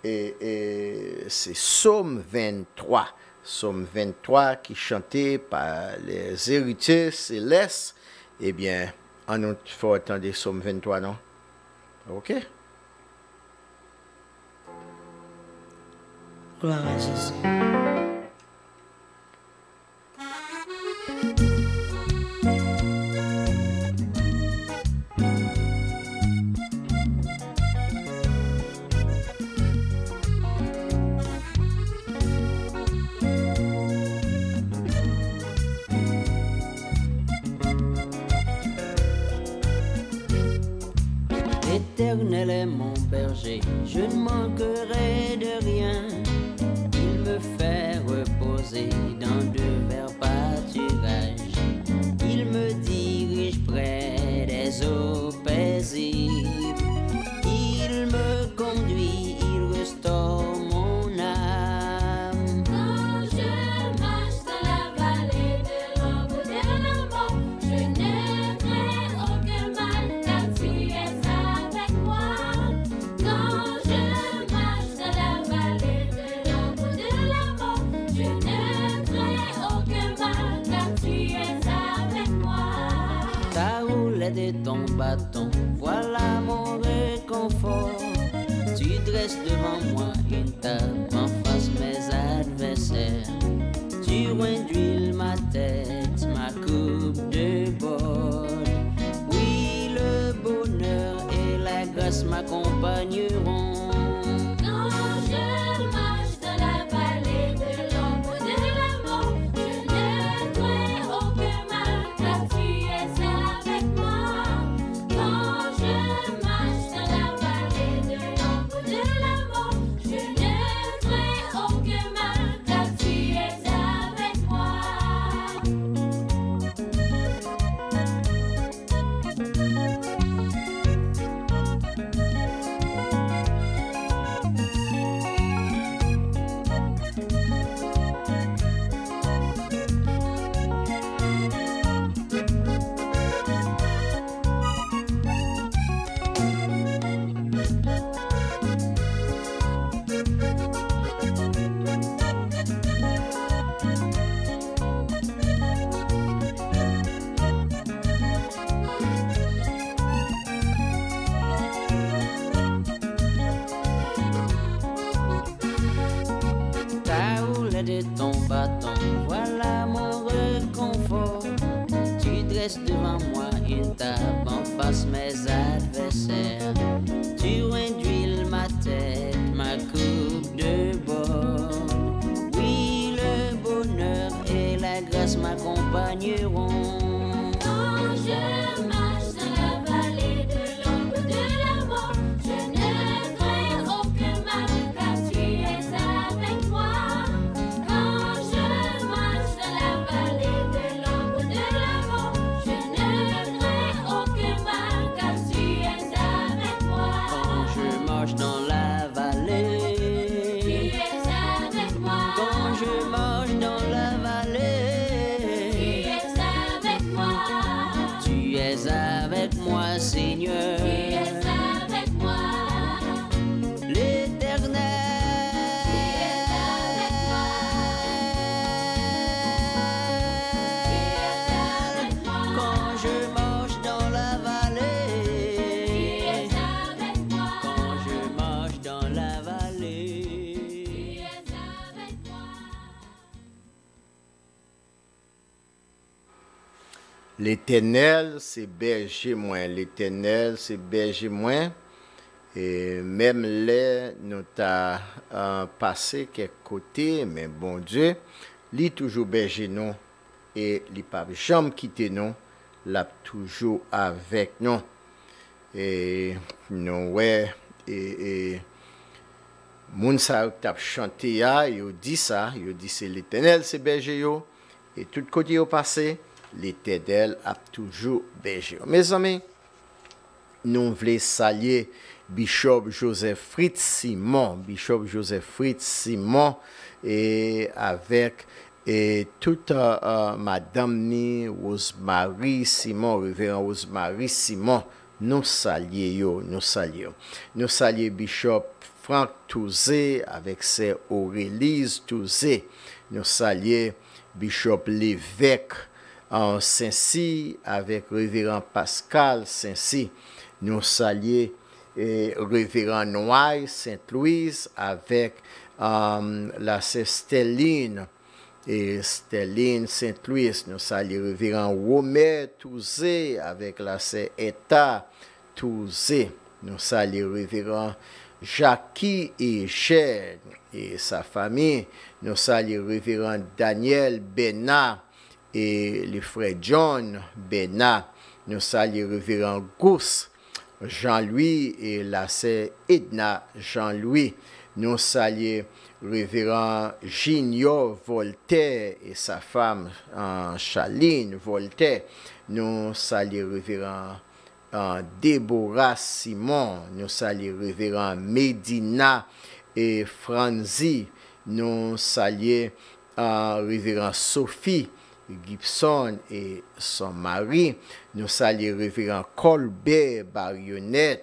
A: Psaume 23. Psaume 23 qui chanté par les héritiers célestes. Eh bien, il faut attendre Psaume 23, non? OK?
D: Gloire à Jésus. L'Éternel est mon berger, je ne manquerai de rien. Il me fait reposer dans de verts pâturages. Il me dirige près des eaux paisibles. Il me conduit, il restaure mon âme.
E: Quand je marche dans la vallée de l'ombre de la mort, je n'aimerai aucun mal, car tu es avec moi. Quand je marche dans la vallée de l'ombre de la mort, je n'aimerai aucun mal, car tu es avec moi.
D: Ta roulette et ton bâton, voilà mon réconfort. Tu dresses devant moi une table en face mes adversaires. Tu induis ma tête, ma coupe de bord. Oui, le bonheur et la grâce m'accompagneront.
E: Quand je marche dans la vallée de l'ombre de la mort, je n'aimerai aucun mal, car tu es avec moi. Quand je marche dans la vallée de l'ombre de la mort, je n'aimerai aucun mal, car tu es avec moi.
D: Ta roulette et ton bâton, voilà mon réconfort. Tu dresses devant moi une table en face mes adversaires. Tu induis ma tête, ma coupe de bord. Oui, le bonheur et la grâce m'accompagneront.
E: Quand je marche dans la vallée de l'ombre de la mort, je n'aimerai aucun mal, car tu es avec moi. Quand je marche dans la vallée de l'ombre de la mort, je n'aimerai aucun mal, car tu es avec moi.
D: Quand je marche dans la vallée,
E: Tu es avec moi.
D: quand je marche dans la vallée,
E: Tu es avec moi.
D: tu es avec moi, Seigneur.
E: Tu es avec moi.
D: L'Éternel.
E: avec moi.
D: Quand je marche dans la
E: Tu
D: vallée,
E: es avec moi.
D: quand je marche dans la
E: Tu
D: vallée.
E: es avec moi.
A: L'Éternel, c'est berger moins. L'Éternel, c'est berger moins. Et même là, nous avons passé quelques côtés, mais bon Dieu, il toujours berger nous et il pas jamais quitté nous, l'a toujours avec nous. Et nous, ouais, et moun sa t'a chanté ya, yo dit ça, yo dit c'est l'Éternel, c'est berger yo, et tout côté yo passé, l'Éternel a toujours berger yo. Mes amis, nous voulons saluer Bishop Joseph Fritz Simon, et avec toute Madame ni Rosemary Simon, Révérend Rosemary Simon, nous saluons. Nous saluons Bishop Frank Touzé avec ses Aurélise Touzé. Nous saluons Bishop l'évêque en Saint-Cy avec Révérend Pascal Saint-Cy. Nous saluons Révérend Noailles Sainte-Louise avec la sœur Stelline et Stelline Sainte-Louise. Nous saluons Révérend Romer Touzé avec la sœur Eta Touzé. Nous saluons Révérend Jackie Eugène et sa famille. Nous saluons Révérend Daniel Benat et le frère John Benat. Nous saluons Révérend Gousse Jean-Louis et la sœur Edna Jean-Louis. Nous saluons Révérend Junior Voltaire et sa femme Chaline Voltaire. Nous saluons Révérend Déborah Simon. Nous saluons Révérend Medina et Franzi. Nous saluons Révérend Sophie Gibson et son mari. Nous saluons Révérend Colbert Barionnet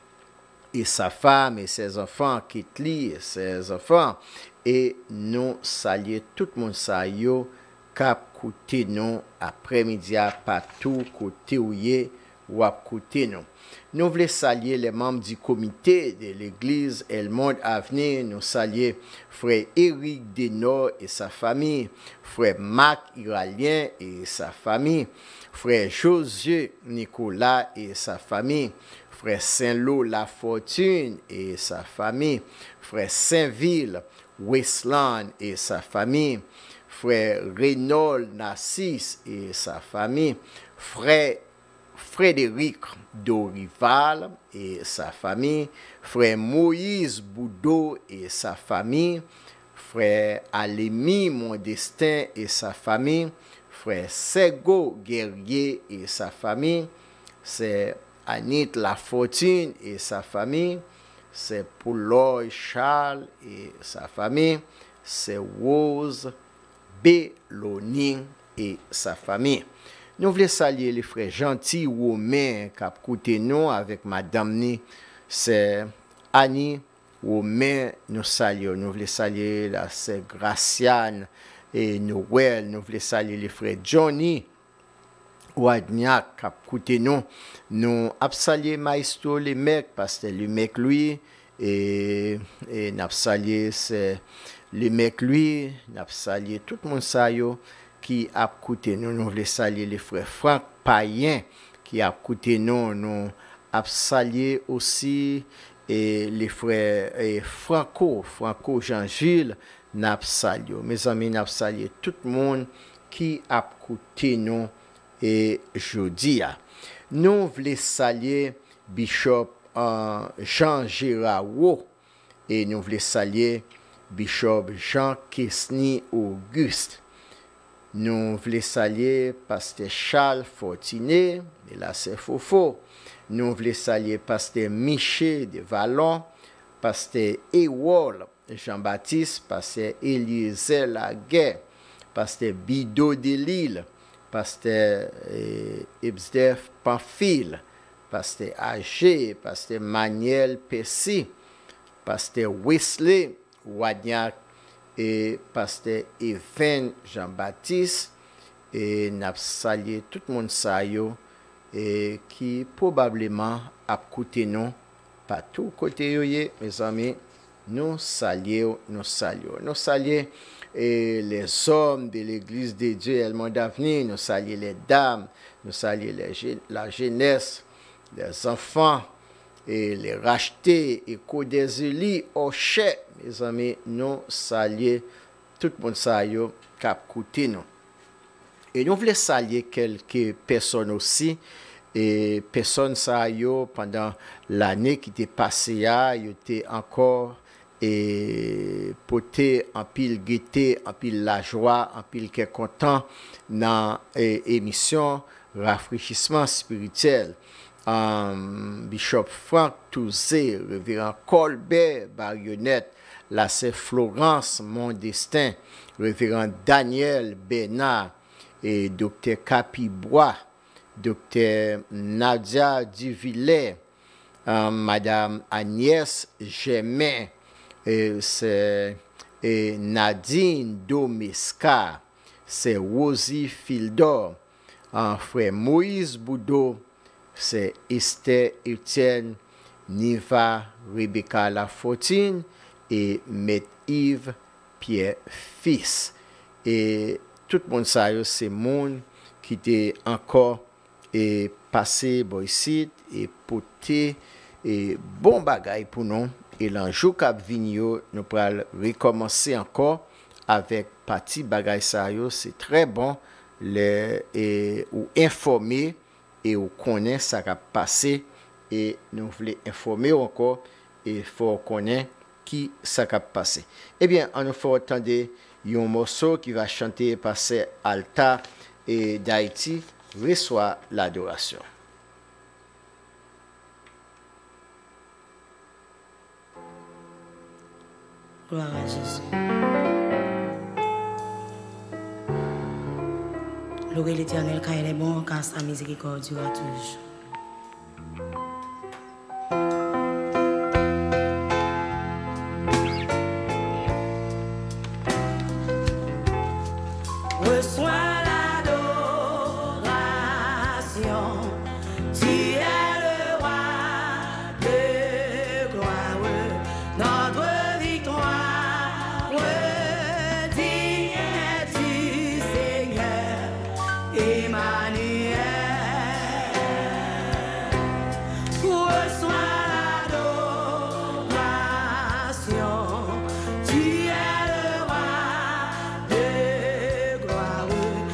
A: et sa femme et ses enfants, Kitli et ses enfants. Et nous saluons tout le monde qui cap côté nous après-midi à partout côté où ou à côté nous. Nous voulons saluer les membres du comité de l'église El Monde Avenir. Nous saluons frère Éric Denor et sa famille, frère Marc Iralien et sa famille, frère Josué Nicolas et sa famille, frère Saint-Lô La Fortune et sa famille, frère Saint-Ville Westland et sa famille, frère Reynold Nassis et sa famille, frère Frédéric Dorival et sa famille, frère Moïse Boudot et sa famille, frère Alémi Mondestin et sa famille, frère Sego Guerrier et sa famille, c'est Anit Lafortune et sa famille, c'est Pauloy Charles et sa famille, c'est Rose Belloni et sa famille. Nous voulons saluer les frères gentils Romain qui ont écouté nous avec madame ni, c'est Annie Romain, nous saluons. Nous voulons saluer la sœur Graciane et Noël. Nous voulons saluer les frères Johnny Wadniak qui ont écouté nous. Nous avons salué Maestro les mecs parce que le mec lui et nous avons salué le mec lui, nous avons salué tout le monde ça yo qui a écouté nous. Nous voulons saluer les frères Franck Payen qui a écouté nous. Nous avons salué aussi et les frères Franco Jean-Gilles. Nous avons salué. Mes amis, nous avons salué tout le monde qui a écouté nous et jeudi. Nous voulons saluer Bishop Jean Giraud et nous voulons saluer Bishop Jean Kesni Auguste. Nous voulons saluer Pasteur Charles Fortinet de la Fofo. Nous voulons saluer Pasteur Michel de Vallon, Pasteur Ewol Jean-Baptiste, Pasteur Eliezer Laguerre, Pasteur Bido de Lille, Pasteur Ebsdef Pamphile, Pasteur Agé, Pasteur Manuel Pessi, Pasteur Wesley Wadniak et Pasteur Even Jean-Baptiste et n'a salué tout le monde ça yo et qui probablement a écouté nous partout côté yo mes amis. Nous saluons et les hommes de l'église de Dieu El Monde Avenir, nous saluons les dames, nous saluons la jeunesse, les enfants et les racheter et Kodezeli Oche, mes amis, nous saluer tout le monde ça yo cap coûté nous. Et nous voulons saluer quelques personnes aussi et personnes ça yo pendant l'année qui était passée là, yo était encore et porter en pile gaieté, en pile la joie, en pile qui est content dans émission rafraîchissement spirituel. Bishop Frank Touzé, révérend Colbert Barionette, la sœur Florence Mondestin, révérend Daniel Bernard et docteur Capibois, docteur Nadia Duvillers, madame Agnès Germain, c'est Nadine Domesca, c'est Rosie Fildor, frère Moïse Boudot, c'est Esther Etienne, Niva Rebecca Lafortine et Maître Yves Pierre Fils. Et tout le monde ça, c'est monde qui était encore et passé ici et porté et bon bagay pour nous. Et l'enjeu cap vigno, nous pourrons recommencer encore avec partie bagay ça yo, c'est très bon ou informer et ou connaître ça qui a passé et nous voulons informer encore et faut connaître qui ça qui a passé. Eh bien, on nous faut attendre un morceau qui va chanter passer Alta et d'Haïti reçoit l'adoration.
F: Gloire à Jésus. Louez l'Éternel car il est bon, car sa miséricorde durera toujours. Reçois l'adoration, tu es le roi de gloire, notre victoire, digne es-tu Seigneur, Emmanuel. Reçois l'adoration, tu es le roi de gloire,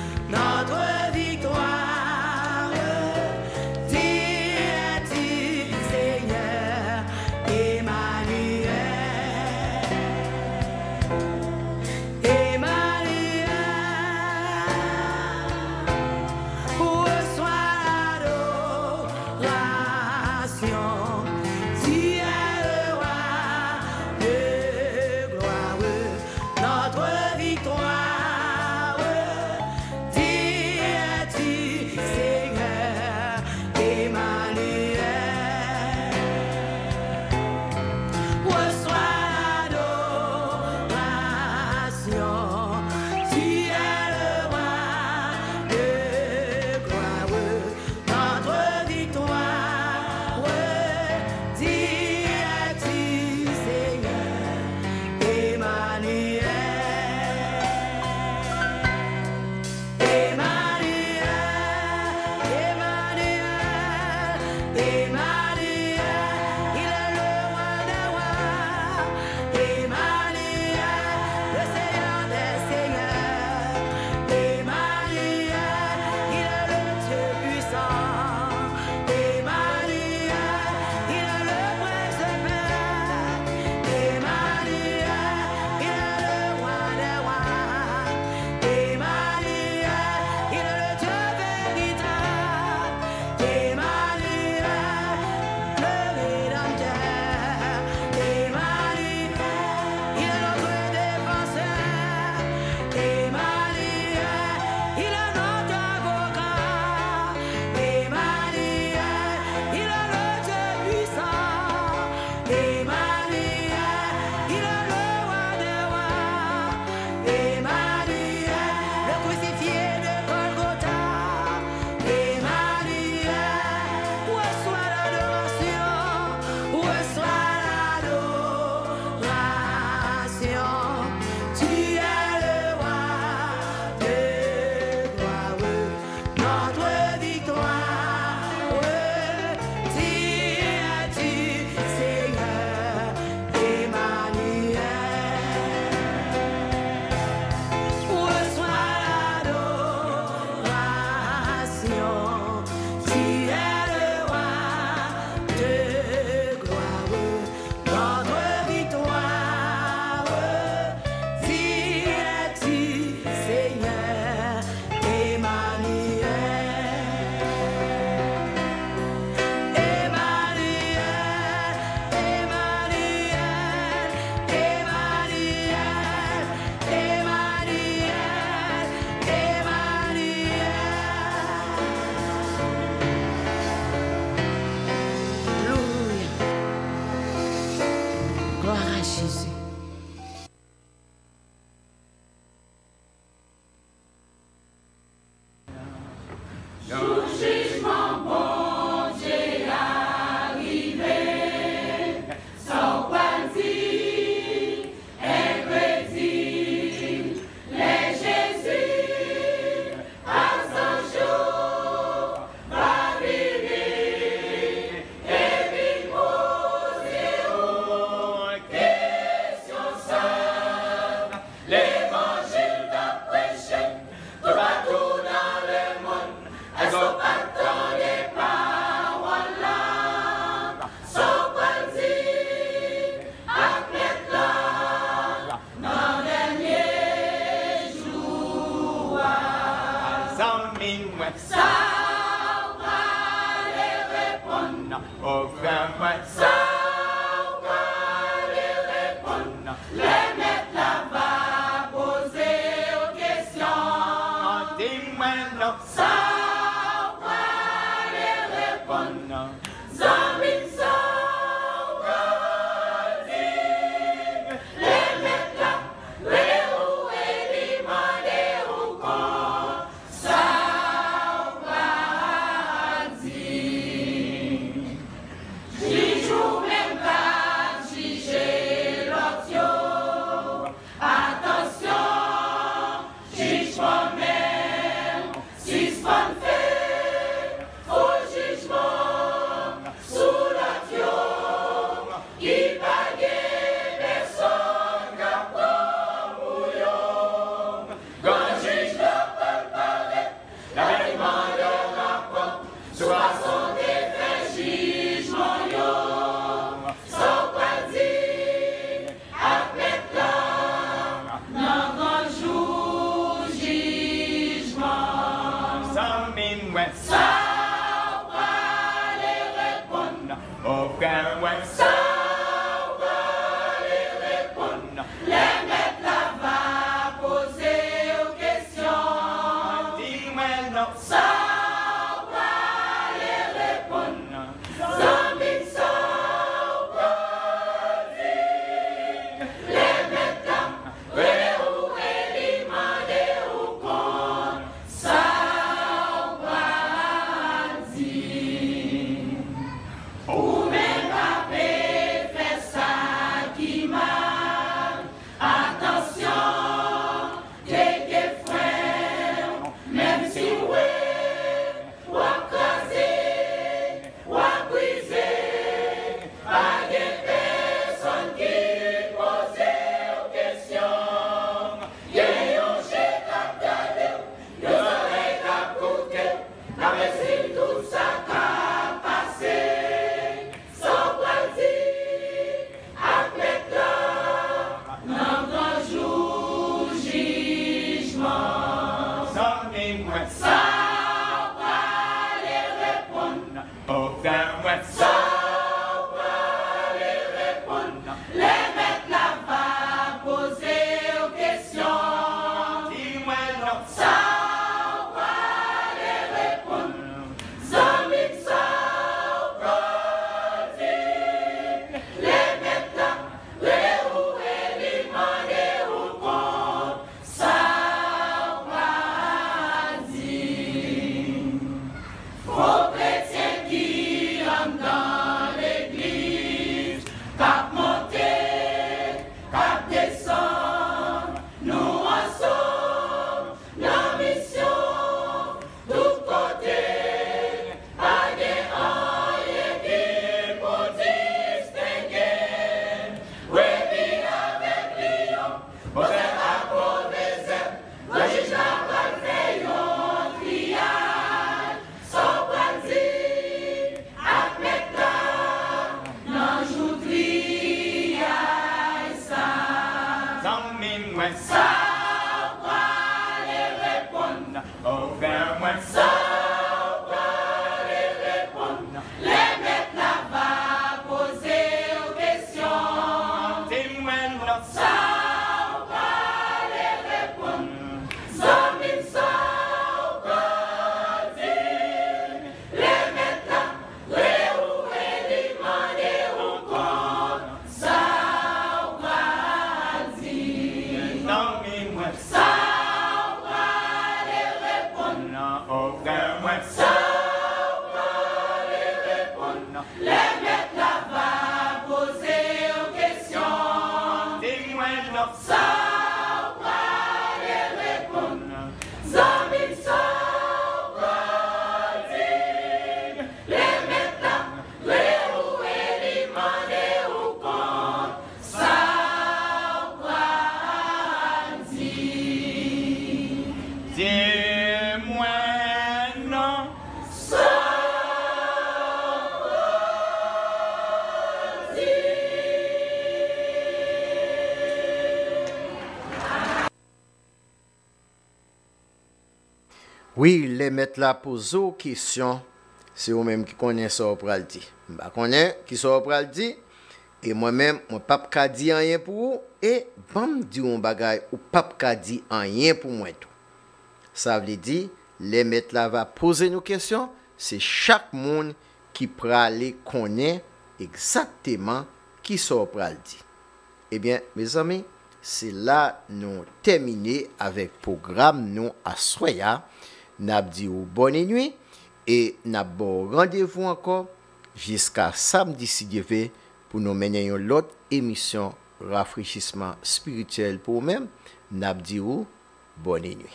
B: Zami mwen sa wale repon O frère mwen sa wale repon Le met la va poser aux questions Dis-moi non sa wale repon Zami sa wale Le met la le ou et limane ou kon Sa wale Jijou même pas juger l'autre yo Attention, jugement même Si ce qu'on fait au jugement Sous l'autre yo Qui bague personne Gapon ou yo Quand juge le peuple paraît La vériment de rapport Sur façon de faire jugement yo Sans pas dire Avec là Dans grand jour jugement Sans mine ouais Ça va les répondre Au frère ouais Ça va les répondre Les mettre là va poser aux questions Dis-moi non Ça va les répondre Sans mine ça va dire Les mettre là Ouais ou éliminer ou con Ça va dire Ou même après faire ça qui mal Attention quelques frères Même si ouais Ou crasé Ou brisé Pas de personne qui pose aux questions Y'a un chèque à garder Y'a oreilles à côté La merci tout ça qu'a passé Sans pratique Avec là Dans grand jour jugement Sans moi Ça va les répondre Au frère moi Ça va les répondre Les mettre là va poser aux questions Dis-moi non Ça va les répondre Zami ça va dire Les mettre là Le ou éliminer ou con Ça va dire Faux chrétiens qui rentrent dans l'église Cap monter, cap descendre Nous ensemble, la mission Tout côté, pas de rien qui pour distinguer Oui, vie avec Lyon, on s'est approvisé Le juge n'a pas fait un triage Sans pratique, avec là Non, j'oublie ça Zami moi ça va les répondre Au frère moi ça va les répondre Les mettre là va poser aux questions Dis-moi non ça va les répondre Zami ça va dire Les mettre là Le ou éliminer ou con Ça va dire Zami moi ça va les répondre Au frère moi ça va les répondre Les mettre là va poser aux questions Dis-moi non ça va les répondre Zami ça va dire Les mettre là Le ou éliminer ou con Ça va dire Dis-moi non Ça va dire
A: Oui, les mettre la pose aux questions, c'est eux-mêmes qui connaissent ça au pral dit. Bah connaît qui ça au pral dit et moi-même mon pape ka dit rien pour vous et bam dit un bagay ou pape ka dit rien pour moi tout. Ça veut dire les mettre là va poser nos questions, c'est chaque monde qui pral connaît exactement qui ça au pral dit. Eh bien mes amis, c'est là nous terminer avec programme nous à soya. N'a dit ou bonne nuit et n'a bon rendez-vous encore jusqu'à samedi si Dieu veut pour nous mener une autre émission rafraîchissement spirituel pour vous-même. N'a dit ou bonne nuit.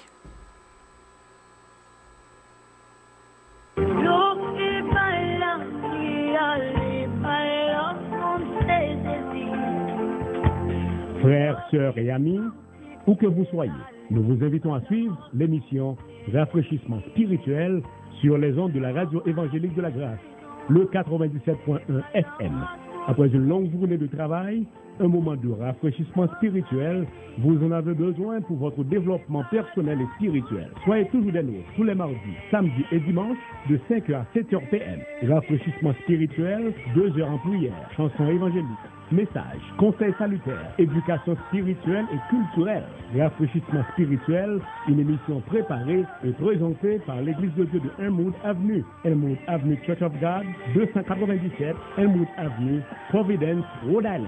G: Frères, sœurs et amis, où que vous soyez, nous vous invitons à suivre l'émission Rafraîchissement spirituel sur les ondes de la radio évangélique de la grâce, le 97.1 FM. Après une longue journée de travail, un moment de rafraîchissement spirituel, vous en avez besoin pour votre développement personnel et spirituel. Soyez toujours des nôtres tous les mardis, samedis et dimanches de 5h à 7h PM. Rafraîchissement spirituel, 2 heures en prière, chansons évangéliques, messages, conseils salutaires, éducation spirituelle et culturelle. Rafraîchissement spirituel, une émission préparée et présentée par l'Église de Dieu de Elmwood Avenue. Elmwood Avenue Church of God, 297 Elmwood Avenue, Providence, Rhode Island.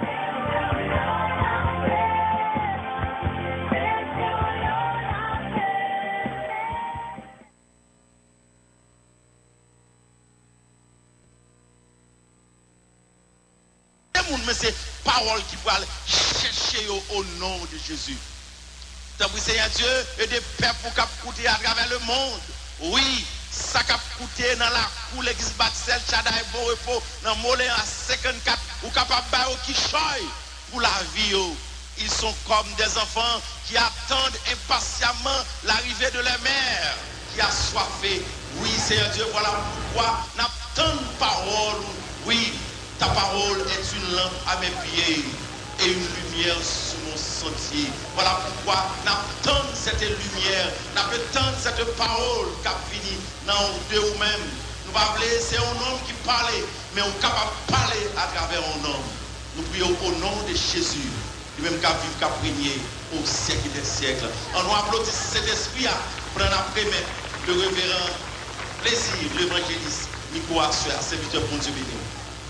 H: Mais c'est parole qui va chercher au nom de Jésus. Tant que Seigneur Dieu et des peuples qui ont coûté à travers le monde. Oui, ça qui a coûté dans la cour l'église Baxel, Chadaï, Bon Repos, dans Molin à 54, ou capable de qui choy pour la vie. Ils sont comme des enfants qui attendent impatiemment l'arrivée de leur mère, qui a soifé. Oui, Seigneur Dieu, voilà pourquoi nous attendons parole. Oui, ta parole est une lampe à mes pieds et une lumière sur mon sentier. Voilà pourquoi nous attendons cette lumière, nous attendons cette parole qui a fini dans de nous-mêmes. Nous ne pouvons pas c'est un homme qui parle, mais on est capable de parler à travers un homme. Nous prions au nom de Jésus, lui-même qui a vécu, qui a régné au siècle des siècles. On nous applaudit cet esprit à prendre après le révérend plaisir, l'évangéliste Nicolas Sueur, serviteur pour Dieu béni.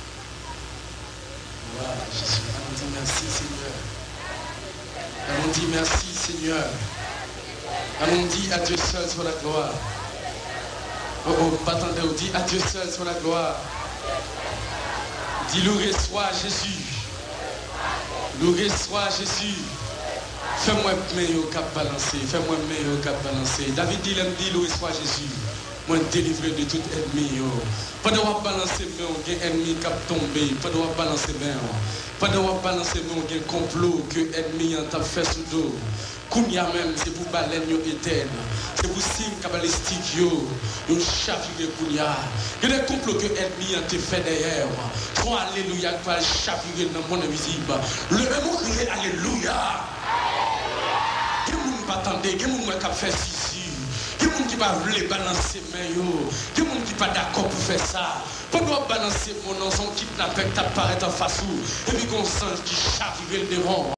I: Jésus, on dit merci Seigneur. On dit merci Seigneur. On dit à Dieu seul soit la gloire. Oh, pas attendez, on dit à Dieu seul soit la gloire. Dis loué soit Jésus. Loué soit Jésus. Fais-moi meilleur cap balancer. Fais-moi meilleur cap balancer. David dit, loué soit Jésus. Moi délivré de tout ennemi. Pas de balancer mais on gagne ennemi qui a tombé. Pas de balancer mais pas de balancer mais on gagne complot que ennemi a fait sous dos. Kounia même c'est pour baleine éterne. C'est pour signe cabalistique yo. Une chaviré Kounia. Il y a des complots que ennemi a fait derrière. Son alléluia qui va chavirer dans le monde invisible. Le même crier alléluia. Qui moun pas attendre, qui moun qui a fait ici. Qui est-ce qui va vouloir balancer mes yo? Qui est-ce qui n'est pas d'accord pour faire ça? Pourquoi balancer mon nom, son kidnappeur qui apparaît en face ou? Et puis qu'on sent qui chavire le devant.